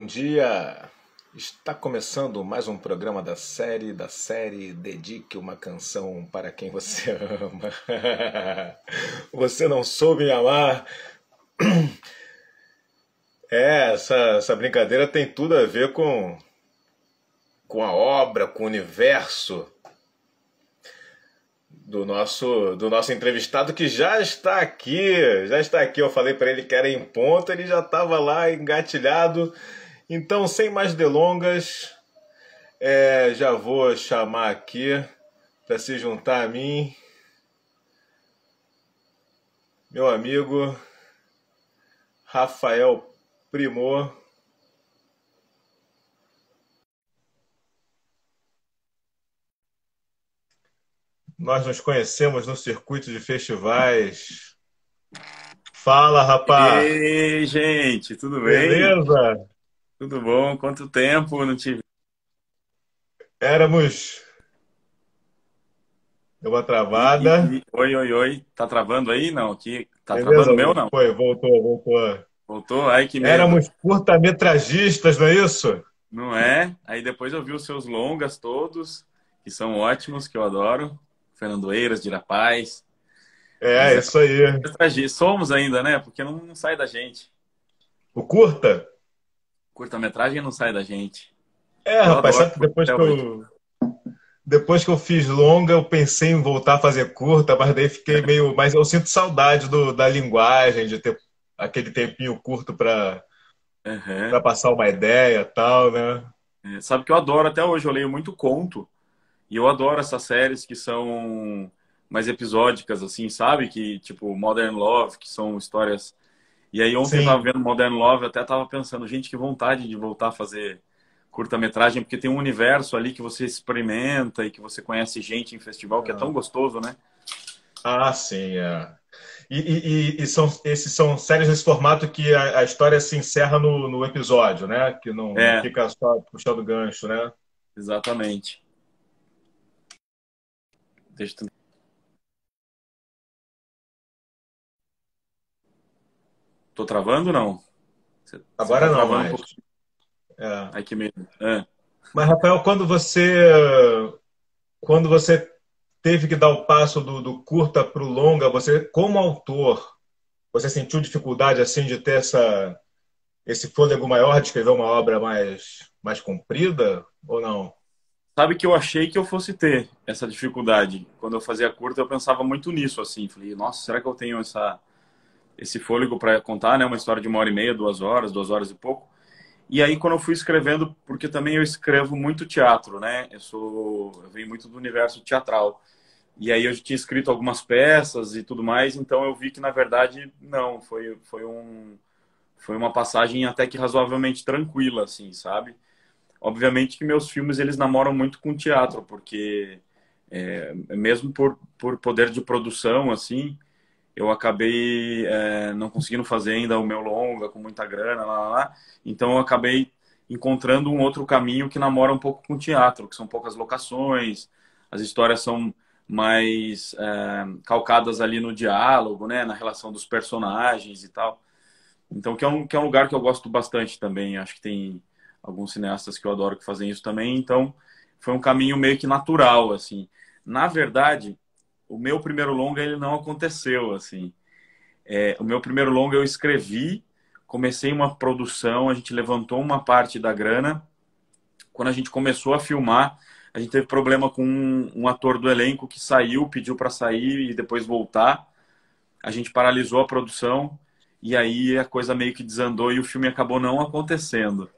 Dia! Está começando mais um programa da série Dedique uma canção para quem você ama. Você não soube me amar. Essa brincadeira tem tudo a ver com a obra, com o universo do nosso entrevistado que já está aqui. Já está aqui. Eu falei para ele que era em ponto, ele já estava lá engatilhado. Então, sem mais delongas, já vou chamar aqui para se juntar a mim, meu amigo Rafael Primor. Nós nos conhecemos no circuito de festivais. Fala, rapá! Ei, gente, tudo bem? Beleza? Tudo bom? Quanto tempo não tive? Éramos deu uma travada. Oi, oi, oi. Tá travando aí? Não, aqui. Tá Beleza? travando o meu, não? Foi, voltou. Voltou? Ai, que medo. Éramos curta-metragistas, não é isso? Não é? Aí depois eu vi os seus longas todos, que são ótimos, que eu adoro. Fernando Eiras, Dira Paz. Mas É, isso aí. somos ainda, né? Porque não sai da gente. O curta? Curta-metragem não sai da gente. Eu Rapaz, adoro sabe que depois até que hoje. eu fiz longa, eu pensei em voltar a fazer curta, mas daí fiquei meio. Mas eu sinto saudade da linguagem, de ter aquele tempinho curto para Aham. passar uma ideia e tal, né? Sabe que eu adoro até hoje, eu leio muito conto. E eu adoro essas séries que são mais episódicas, assim, sabe? Que, tipo, Modern Love, que são histórias. E aí, ontem eu tava Sim. vendo Modern Love, eu até tava pensando, gente, que vontade de voltar a fazer curta-metragem, porque tem um universo ali que você experimenta e que você conhece gente em festival, que é tão gostoso, né? Ah, sim, é. Esses são séries nesse formato que a história se encerra no episódio, né? Que não É, fica só puxando gancho, né? exatamente. Deixa eu... Tô travando, não? Você tá Agora não travando um mais. pouquinho. É. Ai, que medo. É. Mas, Rafael, quando você teve que dar o passo do curta para o longa, você, como autor, você sentiu dificuldade assim de ter esse fôlego maior de escrever uma obra mais comprida ou não? Sabe que eu achei que eu fosse ter essa dificuldade. Quando eu fazia curta, eu pensava muito nisso, assim. Falei, nossa, será que eu tenho esse fôlego para contar, né? Uma história de 1 hora e meia, 2 horas, 2 horas e pouco. E aí, quando eu fui escrevendo, porque também eu escrevo muito teatro, né? Eu venho muito do universo teatral. E aí eu já tinha escrito algumas peças e tudo mais, então eu vi que, na verdade, não, foi uma passagem até que razoavelmente tranquila, assim, sabe? Obviamente que meus filmes, eles namoram muito com teatro, porque mesmo por poder de produção, assim, eu acabei não conseguindo fazer ainda o meu longa com muita grana, lá. Então eu acabei encontrando um outro caminho que namora um pouco com o teatro, que são poucas locações, as histórias são mais calcadas ali no diálogo, né, na relação dos personagens e tal. Então que é um lugar que eu gosto bastante também. Acho que tem alguns cineastas que eu adoro que fazem isso também. Então foi um caminho meio que natural, assim. Na verdade, o meu primeiro longa ele não aconteceu assim. O meu primeiro longa eu escrevi, comecei uma produção, a gente levantou uma parte da grana. Quando a gente começou a filmar, a gente teve problema com um ator do elenco que saiu, pediu para sair e depois voltar. A gente paralisou a produção e aí a coisa meio que desandou e o filme acabou não acontecendo.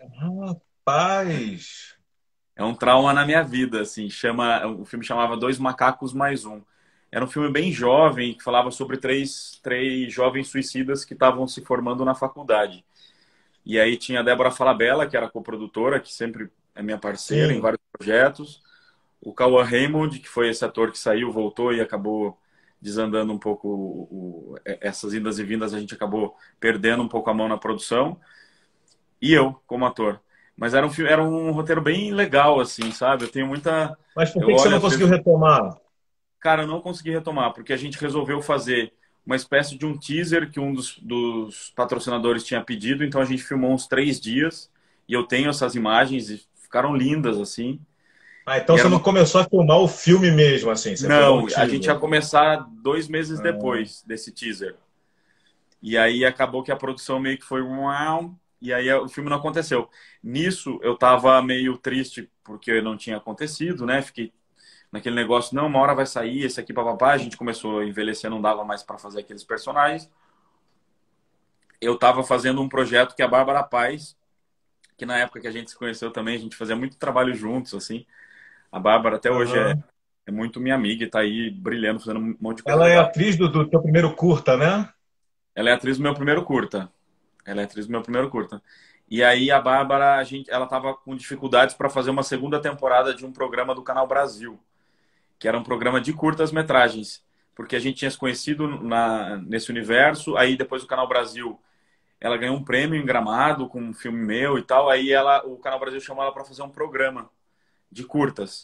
Rapaz! É um trauma na minha vida, assim, o filme chamava Dois Macacos Mais Um. Era um filme bem jovem, que falava sobre três jovens suicidas que estavam se formando na faculdade. E aí tinha a Débora Falabella, que era coprodutora, que sempre é minha parceira em Sim. vários projetos. O Cauã Raymond, que foi esse ator que saiu, voltou e acabou desandando um pouco essas idas e vindas, a gente acabou perdendo um pouco a mão na produção. E eu, como ator. Mas era um roteiro bem legal, assim, sabe? Eu tenho muita. Mas por Eu que que você olho não às conseguiu vezes. retomar? Cara, eu não consegui retomar, porque a gente resolveu fazer uma espécie de um teaser que um dos patrocinadores tinha pedido, então a gente filmou uns 3 dias E eu tenho essas imagens e ficaram lindas, assim. Ah, então E você era não uma... começou a filmar o filme mesmo, assim, você filmou um Não, a gente ia teaser. começar 2 meses Ah, depois desse teaser. E aí acabou que a produção meio que foi uau, e aí o filme não aconteceu. Nisso eu tava meio triste porque não tinha acontecido, né? Fiquei naquele negócio, não, uma hora vai sair, esse aqui papapá, a gente começou a envelhecer, não dava mais para fazer aqueles personagens. Eu tava fazendo um projeto que é a Bárbara Paz, que na época que a gente se conheceu também, a gente fazia muito trabalho juntos, assim. A Bárbara até hoje aham. é muito minha amiga e tá aí brilhando, fazendo um monte de coisa Ela é legal. atriz do teu primeiro curta, né? Ela é atriz do meu primeiro curta. Ela é atriz do meu primeiro curta. E aí a Bárbara, ela tava com dificuldades para fazer uma segunda temporada de um programa do Canal Brasil, que era um programa de curtas-metragens, porque a gente tinha se conhecido nesse universo, aí depois do Canal Brasil, ela ganhou um prêmio em Gramado com um filme meu e tal, aí o Canal Brasil chamou ela para fazer um programa de curtas.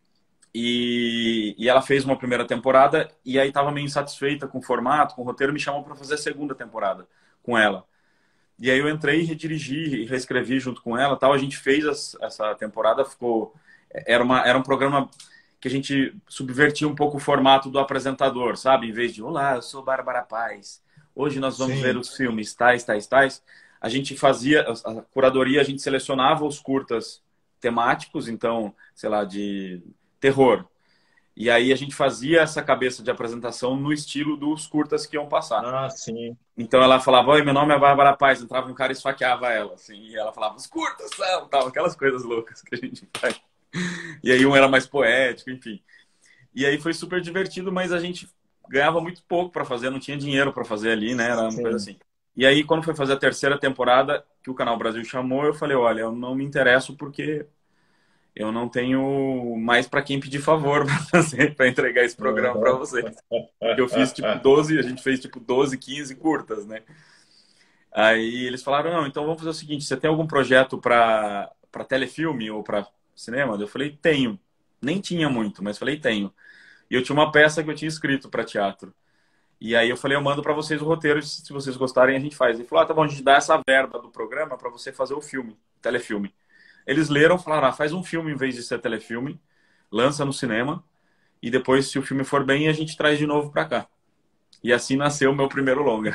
E ela fez uma primeira temporada e aí estava meio insatisfeita com o formato, com o roteiro, me chamou para fazer a segunda temporada com ela. E aí eu entrei e redirigi e reescrevi junto com ela, tal. A gente fez essa temporada, ficou era um programa que a gente subvertia um pouco o formato do apresentador, sabe? Em vez de olá, eu sou Bárbara Paz. Hoje nós vamos ver Sim. os filmes tais, tais, tais. A gente fazia a curadoria, a gente selecionava os curtas temáticos, então, sei lá, de terror. E aí a gente fazia essa cabeça de apresentação no estilo dos curtas que iam passar. Ah, sim. Então ela falava, oi, meu nome é Bárbara Paz. Entrava um cara e esfaqueava ela, assim. E ela falava, os curtas são, tal, aquelas coisas loucas que a gente faz. E aí um era mais poético, enfim. E aí foi super divertido, mas a gente ganhava muito pouco para fazer, não tinha dinheiro para fazer ali, né? Era uma coisa Sim. assim. E aí quando foi fazer a terceira temporada, que o Canal Brasil chamou, eu falei, olha, eu não me interesso porque eu não tenho mais para quem pedir favor para fazer, para entregar esse programa para Aham. vocês. Eu fiz tipo 12, a gente fez tipo 12, 15 curtas, né? Aí eles falaram, não, então vamos fazer o seguinte, você tem algum projeto para telefilme ou para cinema? Eu falei, tenho. Nem tinha muito, mas falei, tenho. E eu tinha uma peça que eu tinha escrito para teatro. E aí eu falei, eu mando para vocês o roteiro, se vocês gostarem a gente faz. Ele falou, ah, tá bom, a gente dá essa verba do programa para você fazer o filme, telefilme. Eles leram, falaram, ah, faz um filme em vez de ser telefilme, lança no cinema e depois, se o filme for bem, a gente traz de novo para cá. E assim nasceu o meu primeiro longa.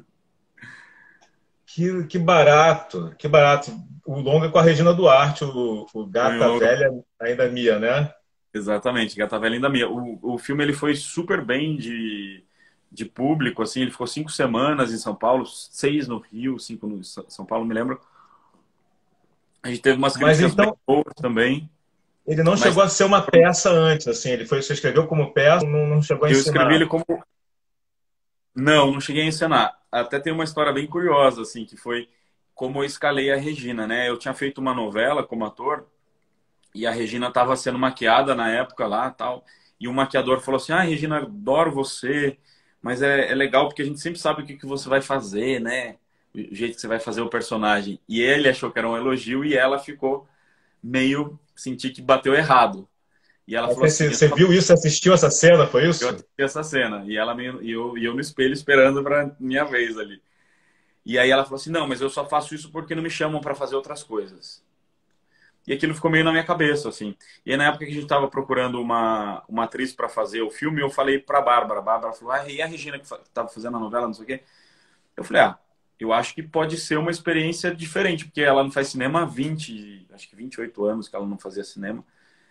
Que barato, que barato. O longa com a Regina Duarte, o Foi um Gata longa. Velha ainda Mia, né? Exatamente, Gata Velha ainda minha. O filme ele foi super bem de público, assim, ele ficou 5 semanas em São Paulo, 6 no Rio, 5 no São Paulo, me lembro. A gente teve umas Mas críticas bem então boas também, ele não mas chegou a ser uma peça antes, assim. Ele foi, você escreveu como peça, não chegou a eu escrevi ensinar. ele como... Não, não cheguei a encenar. Até tem uma história bem curiosa, assim, que foi como eu escalei a Regina, né? Eu tinha feito uma novela como ator, e a Regina estava sendo maquiada na época lá, tal. E o maquiador falou assim: "Ah, Regina, adoro você, mas é legal porque a gente sempre sabe o que você vai fazer, né? O jeito que você vai fazer o personagem". E ele achou que era um elogio e ela ficou meio senti que bateu errado. E ela Aí falou assim: você viu isso, assistiu essa cena, foi eu isso? assisti essa cena e eu no espelho esperando para minha vez ali. E aí ela falou assim: "Não, mas eu só faço isso porque não me chamam para fazer outras coisas". E aquilo ficou meio na minha cabeça, assim. E aí, na época que a gente estava procurando uma atriz para fazer o filme, eu falei para a Bárbara. A Bárbara falou, ah, e a Regina que estava fazendo a novela, não sei o quê. Eu falei, ah, eu acho que pode ser uma experiência diferente, porque ela não faz cinema há 20, acho que 28 anos que ela não fazia cinema.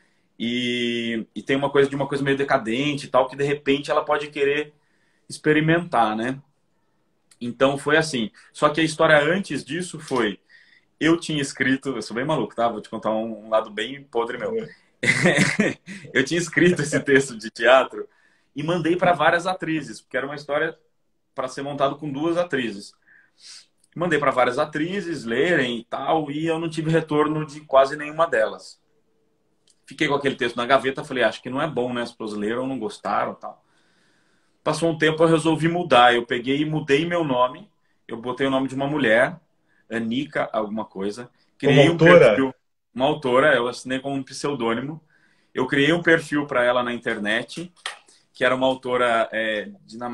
E tem uma coisa meio decadente e tal, que de repente ela pode querer experimentar, né? Então foi assim. Só que a história antes disso foi eu tinha escrito, eu sou bem maluco, tá? Vou te contar um lado bem podre meu. Eu tinha escrito esse texto de teatro e mandei para várias atrizes, porque era uma história para ser montado com duas atrizes. Mandei para várias atrizes lerem e tal, e eu não tive retorno de quase nenhuma delas. Fiquei com aquele texto na gaveta, falei, acho que não é bom, né? As pessoas leram, não gostaram, tal. Passou um tempo, eu resolvi mudar. Eu peguei e mudei meu nome. Eu botei o nome de uma mulher, Anica, alguma coisa. Como Criei um autora? perfil, uma autora, eu assinei com um pseudônimo. Eu criei um perfil para ela na internet, que era uma autora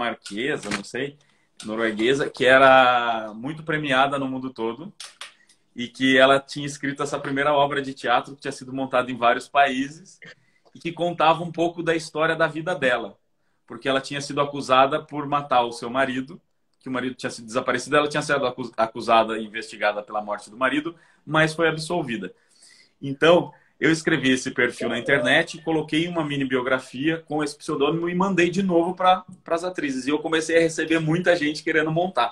dinamarquesa, não sei, norueguesa, que era muito premiada no mundo todo. e que ela tinha escrito essa primeira obra de teatro que tinha sido montada em vários países e que contava um pouco da história da vida dela, porque ela tinha sido acusada por matar o seu marido, que o marido tinha sido desaparecido, ela tinha sido acusada e investigada pela morte do marido, mas foi absolvida. Então, eu escrevi esse perfil na internet, coloquei uma mini biografia com esse pseudônimo e mandei de novo para as atrizes. E eu comecei a receber muita gente querendo montar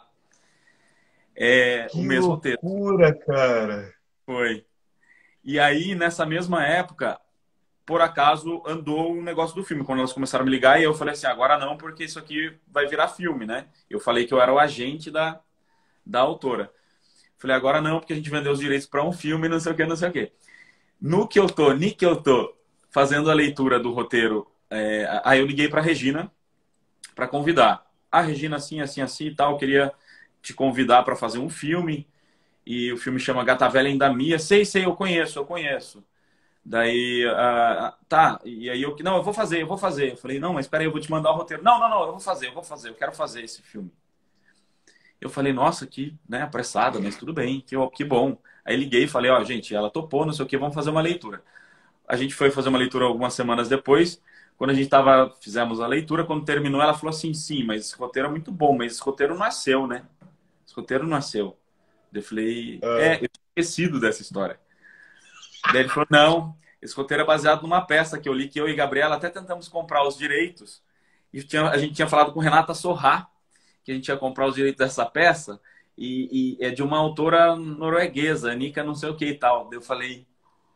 o Que mesmo texto. loucura, cara! Foi. E aí, nessa mesma época, por acaso, andou um negócio do filme. Quando elas começaram a me ligar, e eu falei assim, agora não, porque isso aqui vai virar filme, né? Eu falei que eu era o agente da autora. Falei, agora não, porque a gente vendeu os direitos para um filme, não sei o que, não sei o que. No que eu tô fazendo a leitura do roteiro, aí eu liguei para a Regina para convidar. A Regina, assim, assim, assim e tal, queria te convidar para fazer um filme. E o filme chama Gata Velha em Mia. Sei, eu conheço, eu conheço. Daí, tá. E aí não, eu vou fazer. Eu falei, não, mas espera aí, eu vou te mandar o roteiro. Não, eu vou fazer, eu quero fazer esse filme. Eu falei, nossa, que, né, apressada, mas tudo bem, que bom. Aí liguei e falei, ó, gente, ela topou, não sei o que, vamos fazer uma leitura. A gente foi fazer uma leitura algumas semanas depois. Quando a gente fizemos a leitura, quando terminou, ela falou assim, sim, mas esse roteiro é muito bom, mas esse roteiro não é seu, né? Esse roteiro não é seu. Eu falei, Ah, eu tinha esquecido dessa história. Daí ele falou, não, esse roteiro é baseado numa peça que eu li, que eu e Gabriela até tentamos comprar os direitos. E a gente tinha falado com Renata Sorrá, que a gente ia comprar os direitos dessa peça, e é de uma autora norueguesa, Anika não sei o que e tal. Daí eu falei,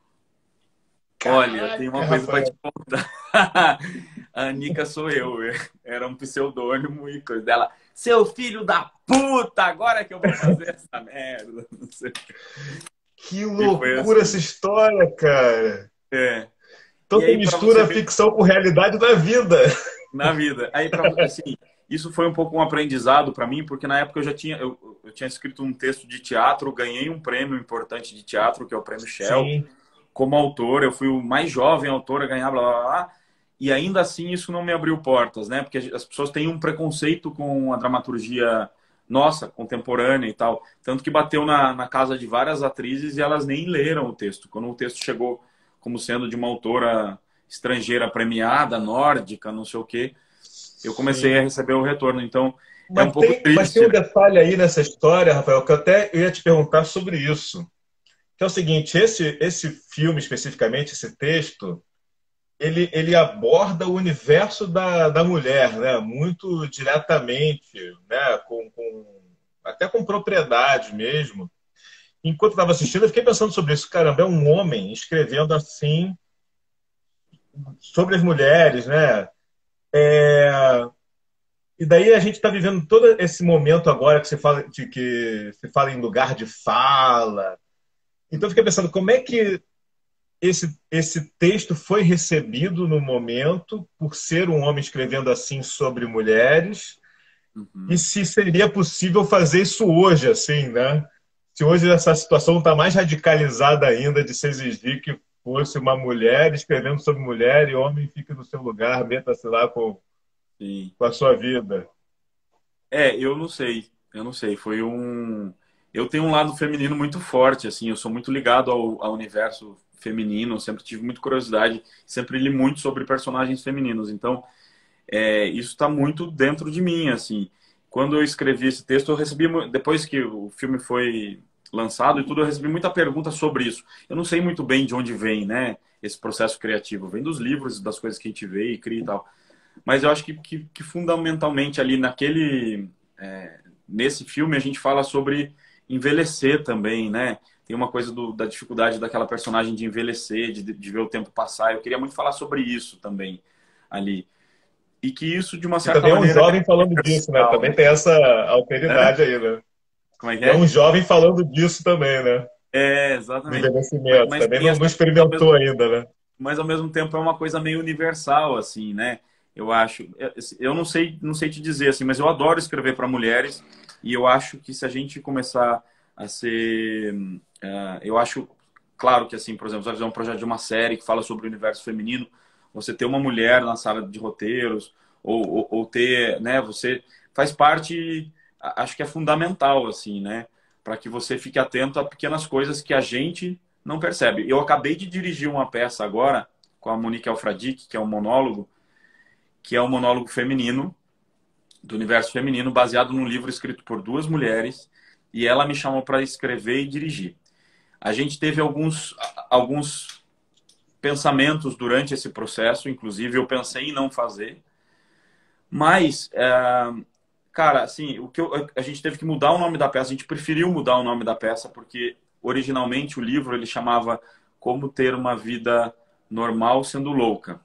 olha, tem caraca, uma coisa para te Rafael. contar. A Anika sou eu, era um pseudônimo e coisa dela. Seu filho da puta, agora que eu vou fazer essa merda. Não sei. Que E foi loucura essa assim. história, cara. É. Então E você aí, para você mistura a ver, ficção com realidade da vida. na vida. Aí, assim, isso foi um pouco um aprendizado para mim, porque na época eu tinha escrito um texto de teatro, ganhei um prêmio importante de teatro, que é o Prêmio Shell. Sim, Como autor, eu fui o mais jovem autor a ganhar, blá, blá, blá. E ainda assim isso não me abriu portas, né? Porque as pessoas têm um preconceito com a dramaturgia nossa, contemporânea e tal. Tanto que bateu na casa de várias atrizes e elas nem leram o texto. Quando o texto chegou como sendo de uma autora estrangeira premiada, nórdica, não sei o quê, eu comecei a sim. receber o retorno. Então, é um pouco Mas tem triste, um né? detalhe aí nessa história, Rafael, que eu até ia te perguntar sobre isso. Que é o seguinte, esse filme especificamente, esse texto, ele aborda o universo da mulher, né? Muito diretamente, né? Até com propriedade mesmo. Enquanto eu estava assistindo, eu fiquei pensando sobre isso. Caramba, é um homem escrevendo assim sobre as mulheres, né? E daí a gente está vivendo todo esse momento agora que você fala de que se fala em lugar de fala. Então eu fiquei pensando como é que esse texto foi recebido no momento por ser um homem escrevendo assim sobre mulheres e Uhum. se seria possível fazer isso hoje, assim, né? Se hoje essa situação está mais radicalizada ainda de se exigir que fosse uma mulher escrevendo sobre mulher e homem fique no seu lugar, meta-se lá Sim. com a sua vida. Eu não sei. Eu não sei. Foi um. Eu tenho um lado feminino muito forte, assim. Eu sou muito ligado ao universo feminino. Sempre tive muita curiosidade. Sempre li muito sobre personagens femininos. Então, isso está muito dentro de mim, assim. Quando eu escrevi esse texto, eu recebi depois que o filme foi lançado e tudo, eu recebi muita pergunta sobre isso. Eu não sei muito bem de onde vem, né? Esse processo criativo. Vem dos livros, das coisas que a gente vê e cria e tal. Mas eu acho que fundamentalmente ali nesse filme a gente fala sobre envelhecer também, né? Tem uma coisa da dificuldade daquela personagem de envelhecer, de ver o tempo passar. Eu queria muito falar sobre isso também ali. E que isso, de uma E certa também é um maneira, jovem é falando disso, né? universal, Também né? tem essa Hã? alteridade aí, né? Como é que E é um é? jovem falando disso também, né? Do Exatamente. envelhecimento. Mas Também tem não essa coisa experimentou ainda, né? mas ao mesmo tempo é uma coisa meio universal, assim, né? Eu acho, eu não sei te dizer assim, mas eu adoro escrever para mulheres e eu acho que se a gente começar a ser, eu acho, claro que assim, por exemplo, você vai fazer um projeto de uma série que fala sobre o universo feminino, você ter uma mulher na sala de roteiros ou ter, né? Você faz parte, acho que é fundamental, assim, né? para que você fique atento a pequenas coisas que a gente não percebe. Eu acabei de dirigir uma peça agora com a Monique Alfradique, que é um monólogo feminino, do universo feminino, baseado num livro escrito por duas mulheres, e ela me chamou para escrever e dirigir. A gente teve alguns pensamentos durante esse processo, inclusive eu pensei em não fazer, mas, cara, assim, a gente teve que mudar o nome da peça, a gente preferiu mudar o nome da peça, porque originalmente o livro ele chamava Como Ter uma Vida Normal Sendo Louca.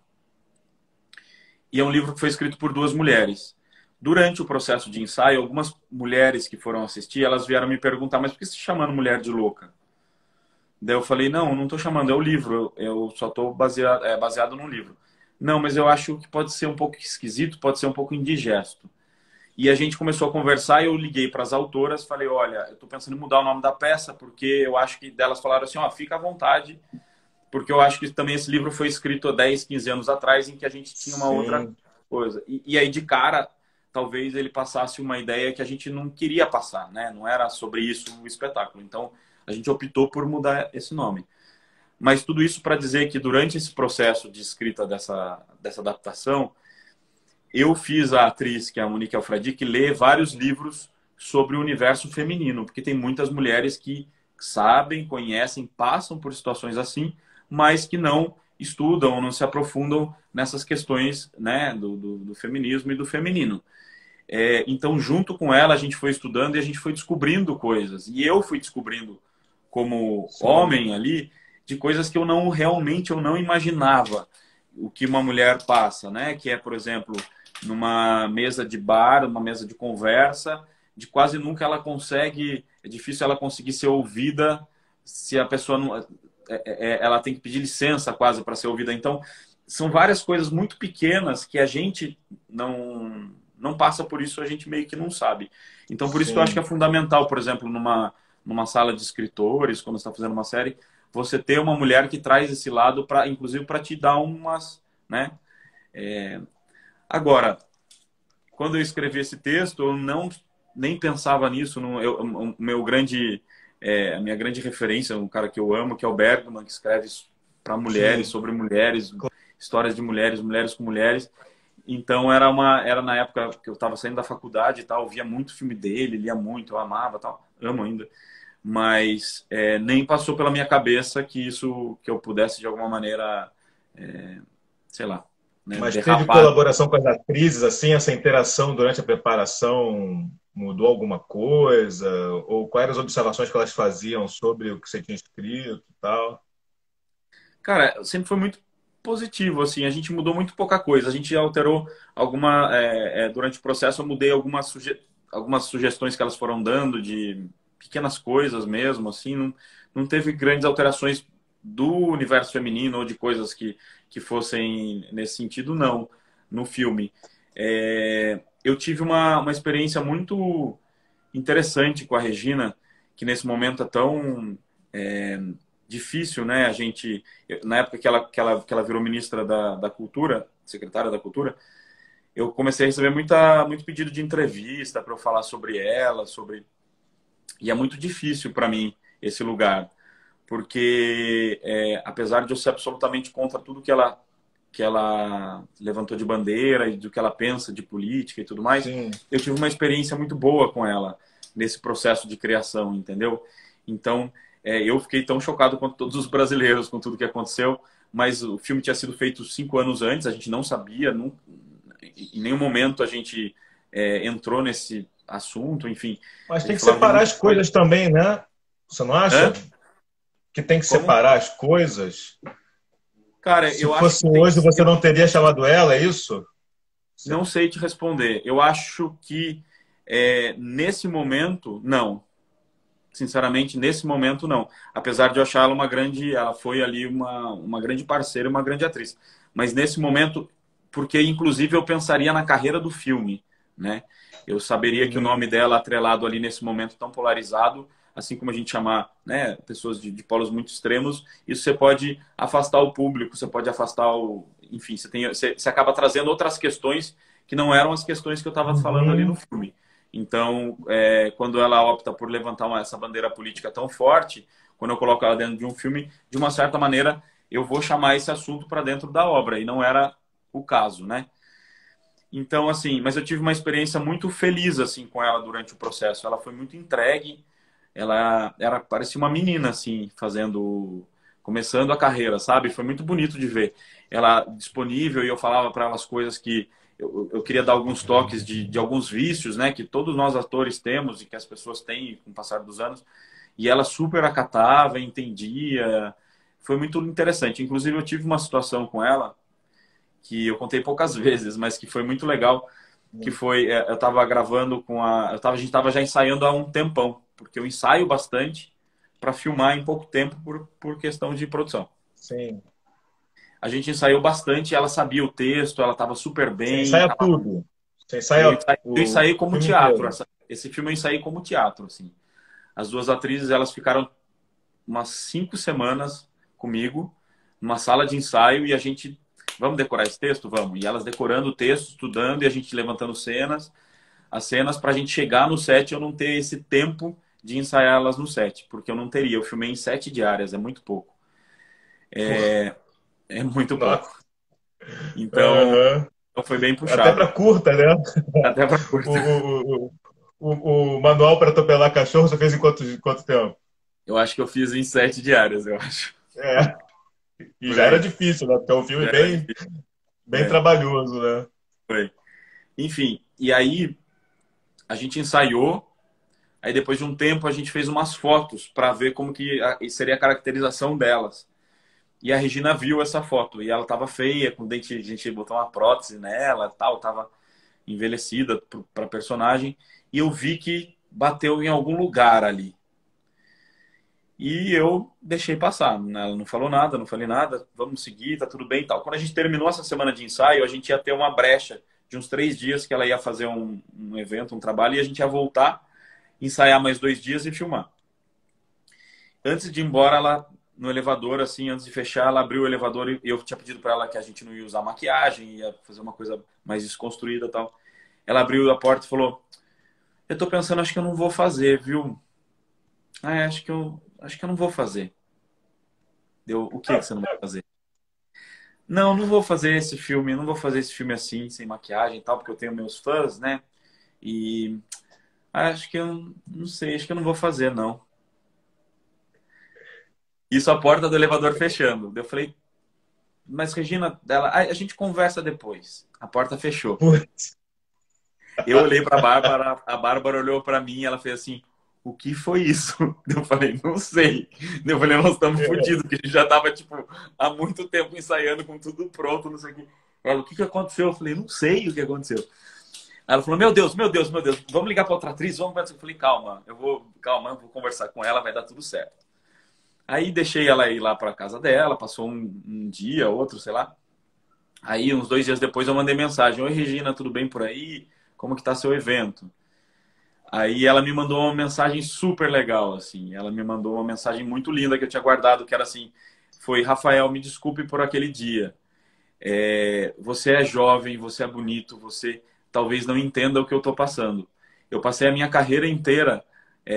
E é um livro que foi escrito por duas mulheres. Durante o processo de ensaio, algumas mulheres que foram assistir, elas vieram me perguntar, mas por que você está chamando mulher de louca? Daí eu falei, não estou chamando, é o livro, eu só estou baseado num livro. Não, mas eu acho que pode ser um pouco esquisito, pode ser um pouco indigesto. E a gente começou a conversar e eu liguei para as autoras, falei, olha, eu estou pensando em mudar o nome da peça, porque eu acho que delas falaram assim, ó, fica à vontade, porque eu acho que também esse livro foi escrito há 10, 15 anos atrás, em que a gente tinha uma outra coisa. E aí, de cara, talvez ele passasse uma ideia que a gente não queria passar, né? Não era sobre isso o espetáculo. Então, a gente optou por mudar esse nome. Mas tudo isso para dizer que durante esse processo de escrita dessa adaptação, eu fiz a atriz, que é a Monique Alfradique, ler vários livros sobre o universo feminino, porque tem muitas mulheres que sabem, conhecem, passam por situações assim, mas que não estudam, não se aprofundam nessas questões, né, do feminismo e do feminino. Então, junto com ela, a gente foi estudando e a gente foi descobrindo coisas. E eu fui descobrindo, como homem ali, de coisas que eu não imaginava o que uma mulher passa, né? Que é, por exemplo, numa mesa de bar, uma mesa de conversa, de quase nunca ela consegue, é difícil ela conseguir ser ouvida se a pessoa não, ela tem que pedir licença quase para ser ouvida. Então, são várias coisas muito pequenas que a gente não passa por isso, a gente meio que não sabe. Então, por isso que eu acho que é fundamental, por exemplo, numa sala de escritores, quando você está fazendo uma série, você ter uma mulher que traz esse lado, inclusive para te dar umas, né? Agora, quando eu escrevi esse texto, eu nem pensava nisso. A minha grande referência, um cara que eu amo, que é o Bergman, que escreve para mulheres, sobre mulheres, histórias de mulheres, mulheres com mulheres. Então, era na época que eu estava saindo da faculdade e tal, eu via muito filme dele, lia muito, eu amava tal, amo ainda. Mas nem passou pela minha cabeça que eu pudesse, de alguma maneira, sei lá, né, Mas teve derrapar. colaboração com as atrizes, assim, essa interação durante a preparação mudou alguma coisa? Ou quais eram as observações que elas faziam sobre o que você tinha escrito e tal? Cara, sempre foi muito positivo, assim, a gente mudou muito pouca coisa, a gente alterou durante o processo eu mudei algumas sugestões que elas foram dando de pequenas coisas mesmo, assim, não teve grandes alterações do universo feminino ou de coisas que fossem nesse sentido, não, no filme. Eu tive uma experiência muito interessante com a Regina, que nesse momento é tão difícil, né? Na época que ela virou ministra da Cultura, secretária da Cultura, eu comecei a receber muito pedido de entrevista para eu falar sobre ela, e é muito difícil para mim esse lugar, porque apesar de eu ser absolutamente contra tudo que ela levantou de bandeira e do que ela pensa de política e tudo mais, Sim. eu tive uma experiência muito boa com ela nesse processo de criação, entendeu? Então, eu fiquei tão chocado quanto todos os brasileiros com tudo que aconteceu, mas o filme tinha sido feito 5 anos antes, a gente não sabia, em nenhum momento a gente entrou nesse assunto, enfim. Mas tem que separar as coisas também, né? Você não acha? Que tem que separar as coisas? Cara, se fosse hoje, você não teria chamado ela, é isso? Não sei te responder. Eu acho que nesse momento, não. Sinceramente, nesse momento, não. Apesar de eu achar ela foi ali uma grande parceira, uma grande atriz. Mas nesse momento, porque inclusive eu pensaria na carreira do filme, né? Eu saberia que o nome dela atrelado ali nesse momento tão polarizado, assim como a gente chamar, né, pessoas de polos muito extremos, isso você pode afastar o público, você pode afastar enfim, você acaba trazendo outras questões que não eram as questões que eu estava falando ali no filme. Então, quando ela opta por levantar essa bandeira política tão forte, quando eu coloco ela dentro de um filme, de uma certa maneira, eu vou chamar esse assunto para dentro da obra, e não era o caso, né? Então, assim, mas eu tive uma experiência muito feliz, assim, com ela durante o processo. Ela foi muito entregue, parecia uma menina, assim, começando a carreira, sabe? Foi muito bonito de ver ela disponível, e eu falava para ela as coisas que eu queria dar alguns toques de alguns vícios, né? Que todos nós atores temos e que as pessoas têm com o passar dos anos. E ela super acatava, entendia. Foi muito interessante. Inclusive, eu tive uma situação com ela que eu contei poucas vezes, mas que foi muito legal, que foi, eu estava gravando a gente estava já ensaiando há um tempão, porque eu ensaio bastante para filmar em pouco tempo por questão de produção. Sim. A gente ensaiou bastante, ela sabia o texto, ela estava super Você bem. ensaia tudo. Você Eu ensaia ensaiei o como filme teatro. inteiro. Esse filme eu ensaiei como teatro, assim. As duas atrizes, elas ficaram umas 5 semanas comigo, numa sala de ensaio, e a gente, vamos decorar esse texto? Vamos. E elas decorando o texto, estudando, e a gente levantando as cenas, para a gente chegar no set e eu não ter esse tempo de ensaiá-las no set, porque eu não teria. Eu filmei em 7 diárias, é muito pouco. É muito Nossa. pouco. Então, Aham. foi bem Até puxado. para curta, né? Até para O, curta. o, o manual para atropelar cachorro você fez em quanto tempo? Eu acho que eu fiz em 7 diárias, eu acho. É. E Por já era aí. difícil, né? Porque é um filme Já era bem, difícil. bem É, trabalhoso, né? foi. Enfim, e aí a gente ensaiou. Aí depois de um tempo a gente fez umas fotos para ver como que seria a caracterização delas. E a Regina viu essa foto e ela estava feia, com dente, a gente botou uma prótese nela, tal, tava envelhecida para personagem, e eu vi que bateu em algum lugar ali. E eu deixei passar, ela não falou nada, não falei nada, vamos seguir, tá tudo bem e tal. Quando a gente terminou essa semana de ensaio, a gente ia ter uma brecha de uns 3 dias que ela ia fazer um evento, um trabalho, e a gente ia voltar, ensaiar mais 2 dias e filmar. Antes de ir embora, ela no elevador, assim, antes de fechar, ela abriu o elevador e eu tinha pedido para ela que a gente não ia usar maquiagem, ia fazer uma coisa mais desconstruída e tal. Ela abriu a porta e falou: eu tô pensando, acho que eu não vou fazer, viu? Acho que eu não vou fazer. Deu, o que você não vai fazer? Não, não vou fazer esse filme, não vou fazer esse filme assim, sem maquiagem e tal, porque eu tenho meus fãs, né? E acho que eu não sei, acho que eu não vou fazer, não. Isso a porta do elevador fechando. Eu falei, mas Regina, a gente conversa depois. A porta fechou. Putz. Eu olhei para a Bárbara olhou para mim e ela fez assim: o que foi isso? Eu falei, não sei. Eu falei, nós estamos fodidos, porque a gente já tava, tipo, há muito tempo ensaiando com tudo pronto, não sei o que. Ela, o que aconteceu? Eu falei, não sei o que aconteceu. Ela falou, meu Deus, meu Deus, meu Deus, vamos ligar para outra atriz, vamos conversar. Eu falei, calma, eu vou conversar com ela, vai dar tudo certo. Aí deixei ela ir lá para casa dela, passou um dia, outro, sei lá. Aí, uns 2 dias depois, eu mandei mensagem: oi, Regina, tudo bem por aí? Como que tá seu evento? Aí ela me mandou uma mensagem super legal, assim. Ela me mandou uma mensagem muito linda que eu tinha guardado, que era assim: foi, Rafael, me desculpe por aquele dia. Você é jovem, você é bonito, você talvez não entenda o que eu tô passando. Eu passei a minha carreira inteira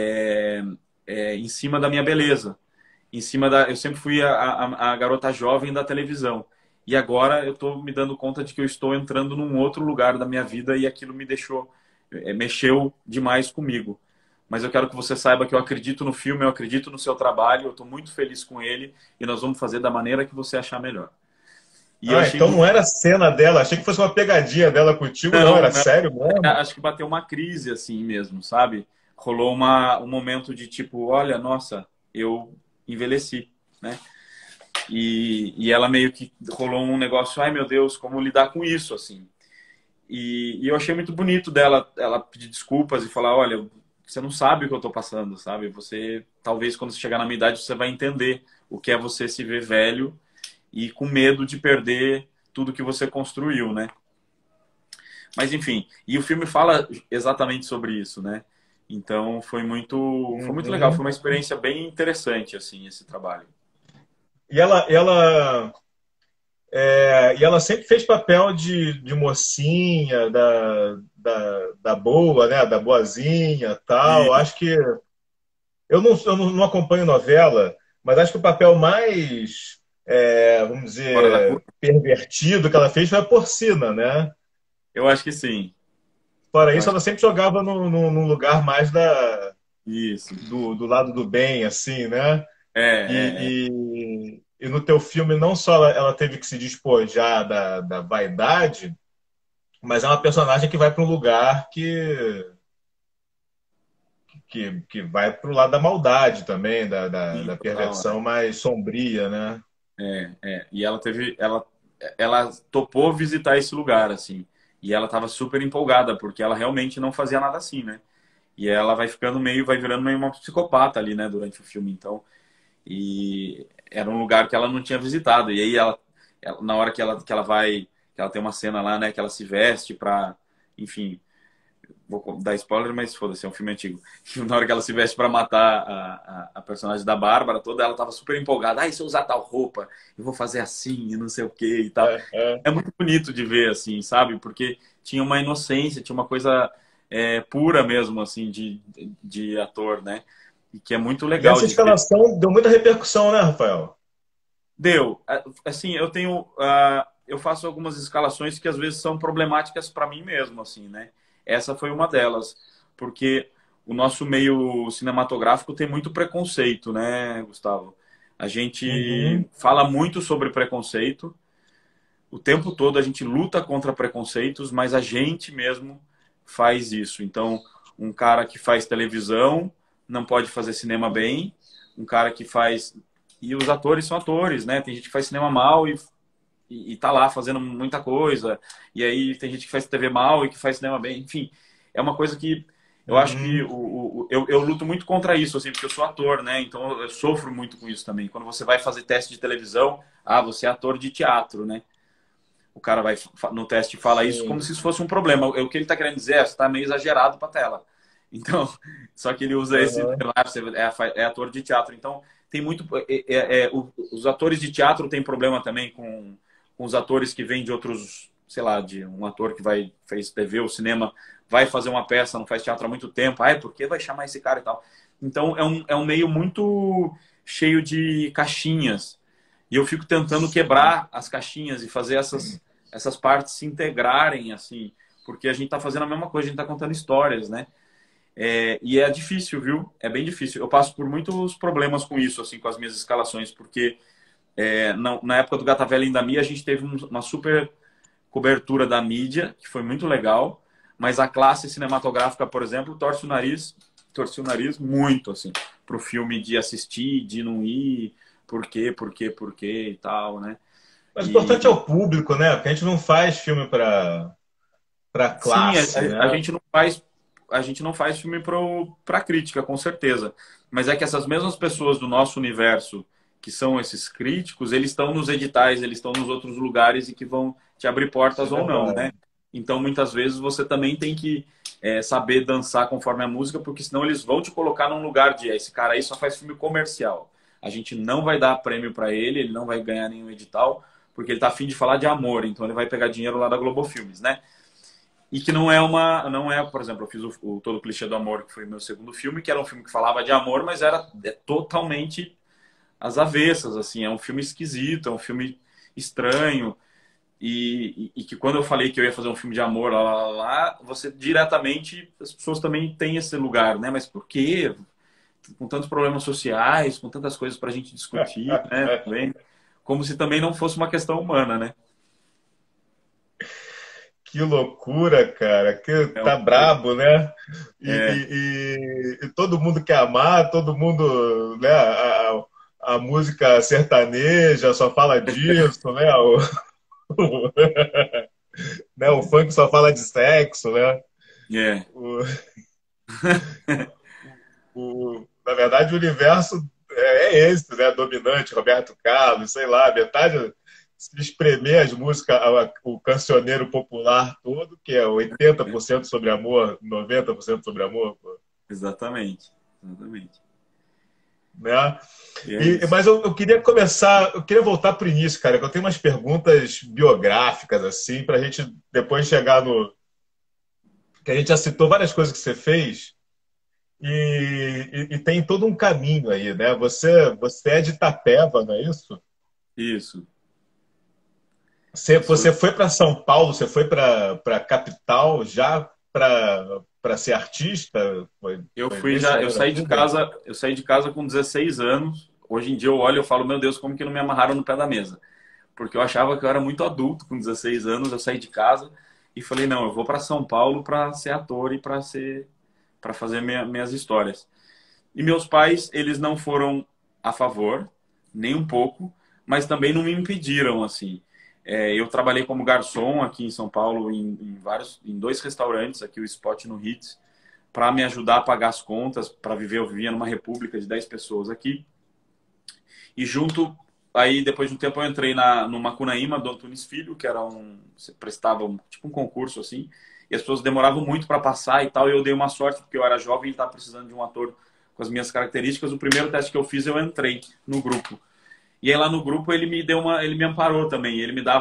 em cima da minha beleza. Eu sempre fui a garota jovem da televisão. E agora eu estou me dando conta de que eu estou entrando num outro lugar da minha vida e aquilo me mexeu demais comigo. Mas eu quero que você saiba que eu acredito no filme, eu acredito no seu trabalho, eu estou muito feliz com ele e nós vamos fazer da maneira que você achar melhor. E eu Ah, achei então muito... não era cena dela. Achei que fosse uma pegadinha dela contigo, não. Não, Era não. sério mesmo? Acho que bateu uma crise assim mesmo, sabe? Rolou um momento de tipo, olha, nossa, eu envelheci, né? E ela meio que rolou um negócio, ai meu Deus, como lidar com isso, assim. E eu achei muito bonito dela, ela pedir desculpas e falar, olha, você não sabe o que eu tô passando, sabe? Você, talvez quando você chegar na minha idade, você vai entender o que é você se ver velho e com medo de perder tudo que você construiu, né? Mas enfim, e o filme fala exatamente sobre isso, né? Então foi muito legal, foi Uhum. uma experiência bem interessante, assim, esse trabalho. E ela E ela sempre fez papel de mocinha, da boa, né? Da boazinha, tal. E Acho que eu não acompanho novela, mas acho que o papel mais, vamos fora da dizer, curva, pervertido que ela fez foi a Porcina, né? eu acho que sim. Fora Eu isso, acho ela sempre jogava num lugar mais isso. do lado do bem, assim, né? É. E no teu filme, não só ela teve que se despojar da vaidade, mas é uma personagem que vai para um lugar que vai para o lado da maldade também, Sim, da total. perversão mais sombria, né? E ela topou visitar esse lugar, assim. E ela estava super empolgada, porque ela realmente não fazia nada assim, né? E ela vai virando meio uma psicopata ali, né, durante o filme. Então, e era um lugar que ela não tinha visitado. E aí na hora que ela vai, que ela tem uma cena lá, né, que ela se veste pra, enfim, vou dar spoiler, mas foda-se, é um filme antigo. Na hora que ela se veste para matar a personagem da Bárbara toda, ela tava super empolgada. Ah, se eu usar tal roupa, eu vou fazer assim, e não sei o que e tal. É. É muito bonito de ver, assim, sabe? Porque tinha uma inocência, tinha uma coisa pura mesmo, assim, de ator, né? E que é muito E legal essa de ver. escalação deu muita repercussão, né, Rafael? Deu. Assim, eu faço algumas escalações que às vezes são problemáticas para mim mesmo, assim, né? Essa foi uma delas, porque o nosso meio cinematográfico tem muito preconceito, né, Gustavo? A Uhum. gente fala muito sobre preconceito, o tempo todo a gente luta contra preconceitos, mas a gente mesmo faz isso. Então, um cara que faz televisão não pode fazer cinema bem, um cara que faz. E os atores são atores, né? Tem gente que faz cinema mal e tá lá fazendo muita coisa. E aí tem gente que faz TV mal e que faz cinema bem. Enfim, é uma coisa que eu acho que Uhum. eu luto muito contra isso, assim, porque eu sou ator, né? Então eu sofro muito com isso também. Quando você vai fazer teste de televisão, você é ator de teatro, né? O cara vai no teste e fala isso como Sim. se isso fosse um problema. O que ele está querendo dizer é que está meio exagerado para a tela. Então, só que ele usa esse Uhum. é ator de teatro. Então, tem muito os atores de teatro têm problema também com os atores que vêm de outros, sei lá, de um ator que fez TV ou cinema, vai fazer uma peça, não faz teatro há muito tempo. Por que vai chamar esse cara e tal? Então, é um meio muito cheio de caixinhas. E eu fico tentando quebrar as caixinhas e fazer essas partes se integrarem, assim, porque a gente está fazendo a mesma coisa, a gente está contando histórias, né? E é difícil, viu? É bem difícil. Eu passo por muitos problemas com isso, assim, com as minhas escalações, porque na época do Gata Velha e da Mia, a gente teve uma super cobertura da mídia, que foi muito legal, mas a classe cinematográfica, por exemplo, torce o nariz muito, assim, pro filme de assistir, de não ir, por quê e tal, né? Mas o importante é E o público, né? Porque a gente não faz filme para sim, classe, a né? gente não faz filme para crítica, com certeza. Mas é que essas mesmas pessoas do nosso universo, que são esses críticos, eles estão nos editais, eles estão nos outros lugares e que vão te abrir Isso é portas ou não, verdade. né? Então, muitas vezes, você também tem que saber dançar conforme a música, porque senão eles vão te colocar num lugar de esse cara aí só faz filme comercial. A gente não vai dar prêmio para ele, ele não vai ganhar nenhum edital, porque ele tá afim de falar de amor, então ele vai pegar dinheiro lá da Globo Filmes, né? E que não é, por exemplo, eu fiz o Todo Clichê do Amor, que foi o meu segundo filme, que era um filme que falava de amor, mas era totalmente às avessas, assim, é um filme esquisito, é um filme estranho, e que quando eu falei que eu ia fazer um filme de amor, você diretamente, as pessoas também têm esse lugar, né? Mas por quê? Com tantos problemas sociais, com tantas coisas para a gente discutir, né? Também, como se também não fosse uma questão humana, né? Que loucura, cara. Que É, tá brabo, né? E, é, e todo mundo quer amar, todo mundo, né? A música sertaneja só fala disso, né? Né? O funk só fala de sexo, né? é. O, na verdade, o universo é esse, né? Dominante, Roberto Carlos, sei lá, metade se espremer as músicas, o cancioneiro popular todo, que é 80% sobre amor, 90% sobre amor. Pô. Exatamente. Exatamente. né? E é isso. Mas eu queria começar, eu queria voltar para o início, cara, que eu tenho umas perguntas biográficas, assim, para a gente depois chegar no. Que a gente já citou várias coisas que você fez, e tem todo um caminho aí, né? Você é de Itapeva, não é isso? Isso. Eu Você foi para São Paulo, você foi para a capital já para ser artista? eu Foi fui nesse já, meio da vida? eu saí de casa com 16 anos. Hoje em dia eu olho e falo, meu Deus, como que não me amarraram no pé da mesa? Porque eu achava que eu era muito adulto com 16 anos, eu saí de casa e falei, não, eu vou para São Paulo para ser ator e para fazer minhas histórias. E meus pais, eles não foram a favor, nem um pouco, mas também não me impediram, assim. Eu trabalhei como garçom aqui em São Paulo em dois restaurantes, aqui o Spot no Hits, para me ajudar a pagar as contas, para viver. Eu vivia numa república de 10 pessoas aqui. E junto, aí depois de um tempo eu entrei no Macunaíma do Antunes Filho, que era você prestava tipo um concurso assim, e as pessoas demoravam muito para passar e tal, e eu dei uma sorte porque eu era jovem e estava precisando de um ator com as minhas características. O primeiro teste que eu fiz eu entrei no grupo. E aí lá no grupo ele me amparou também, ele me dava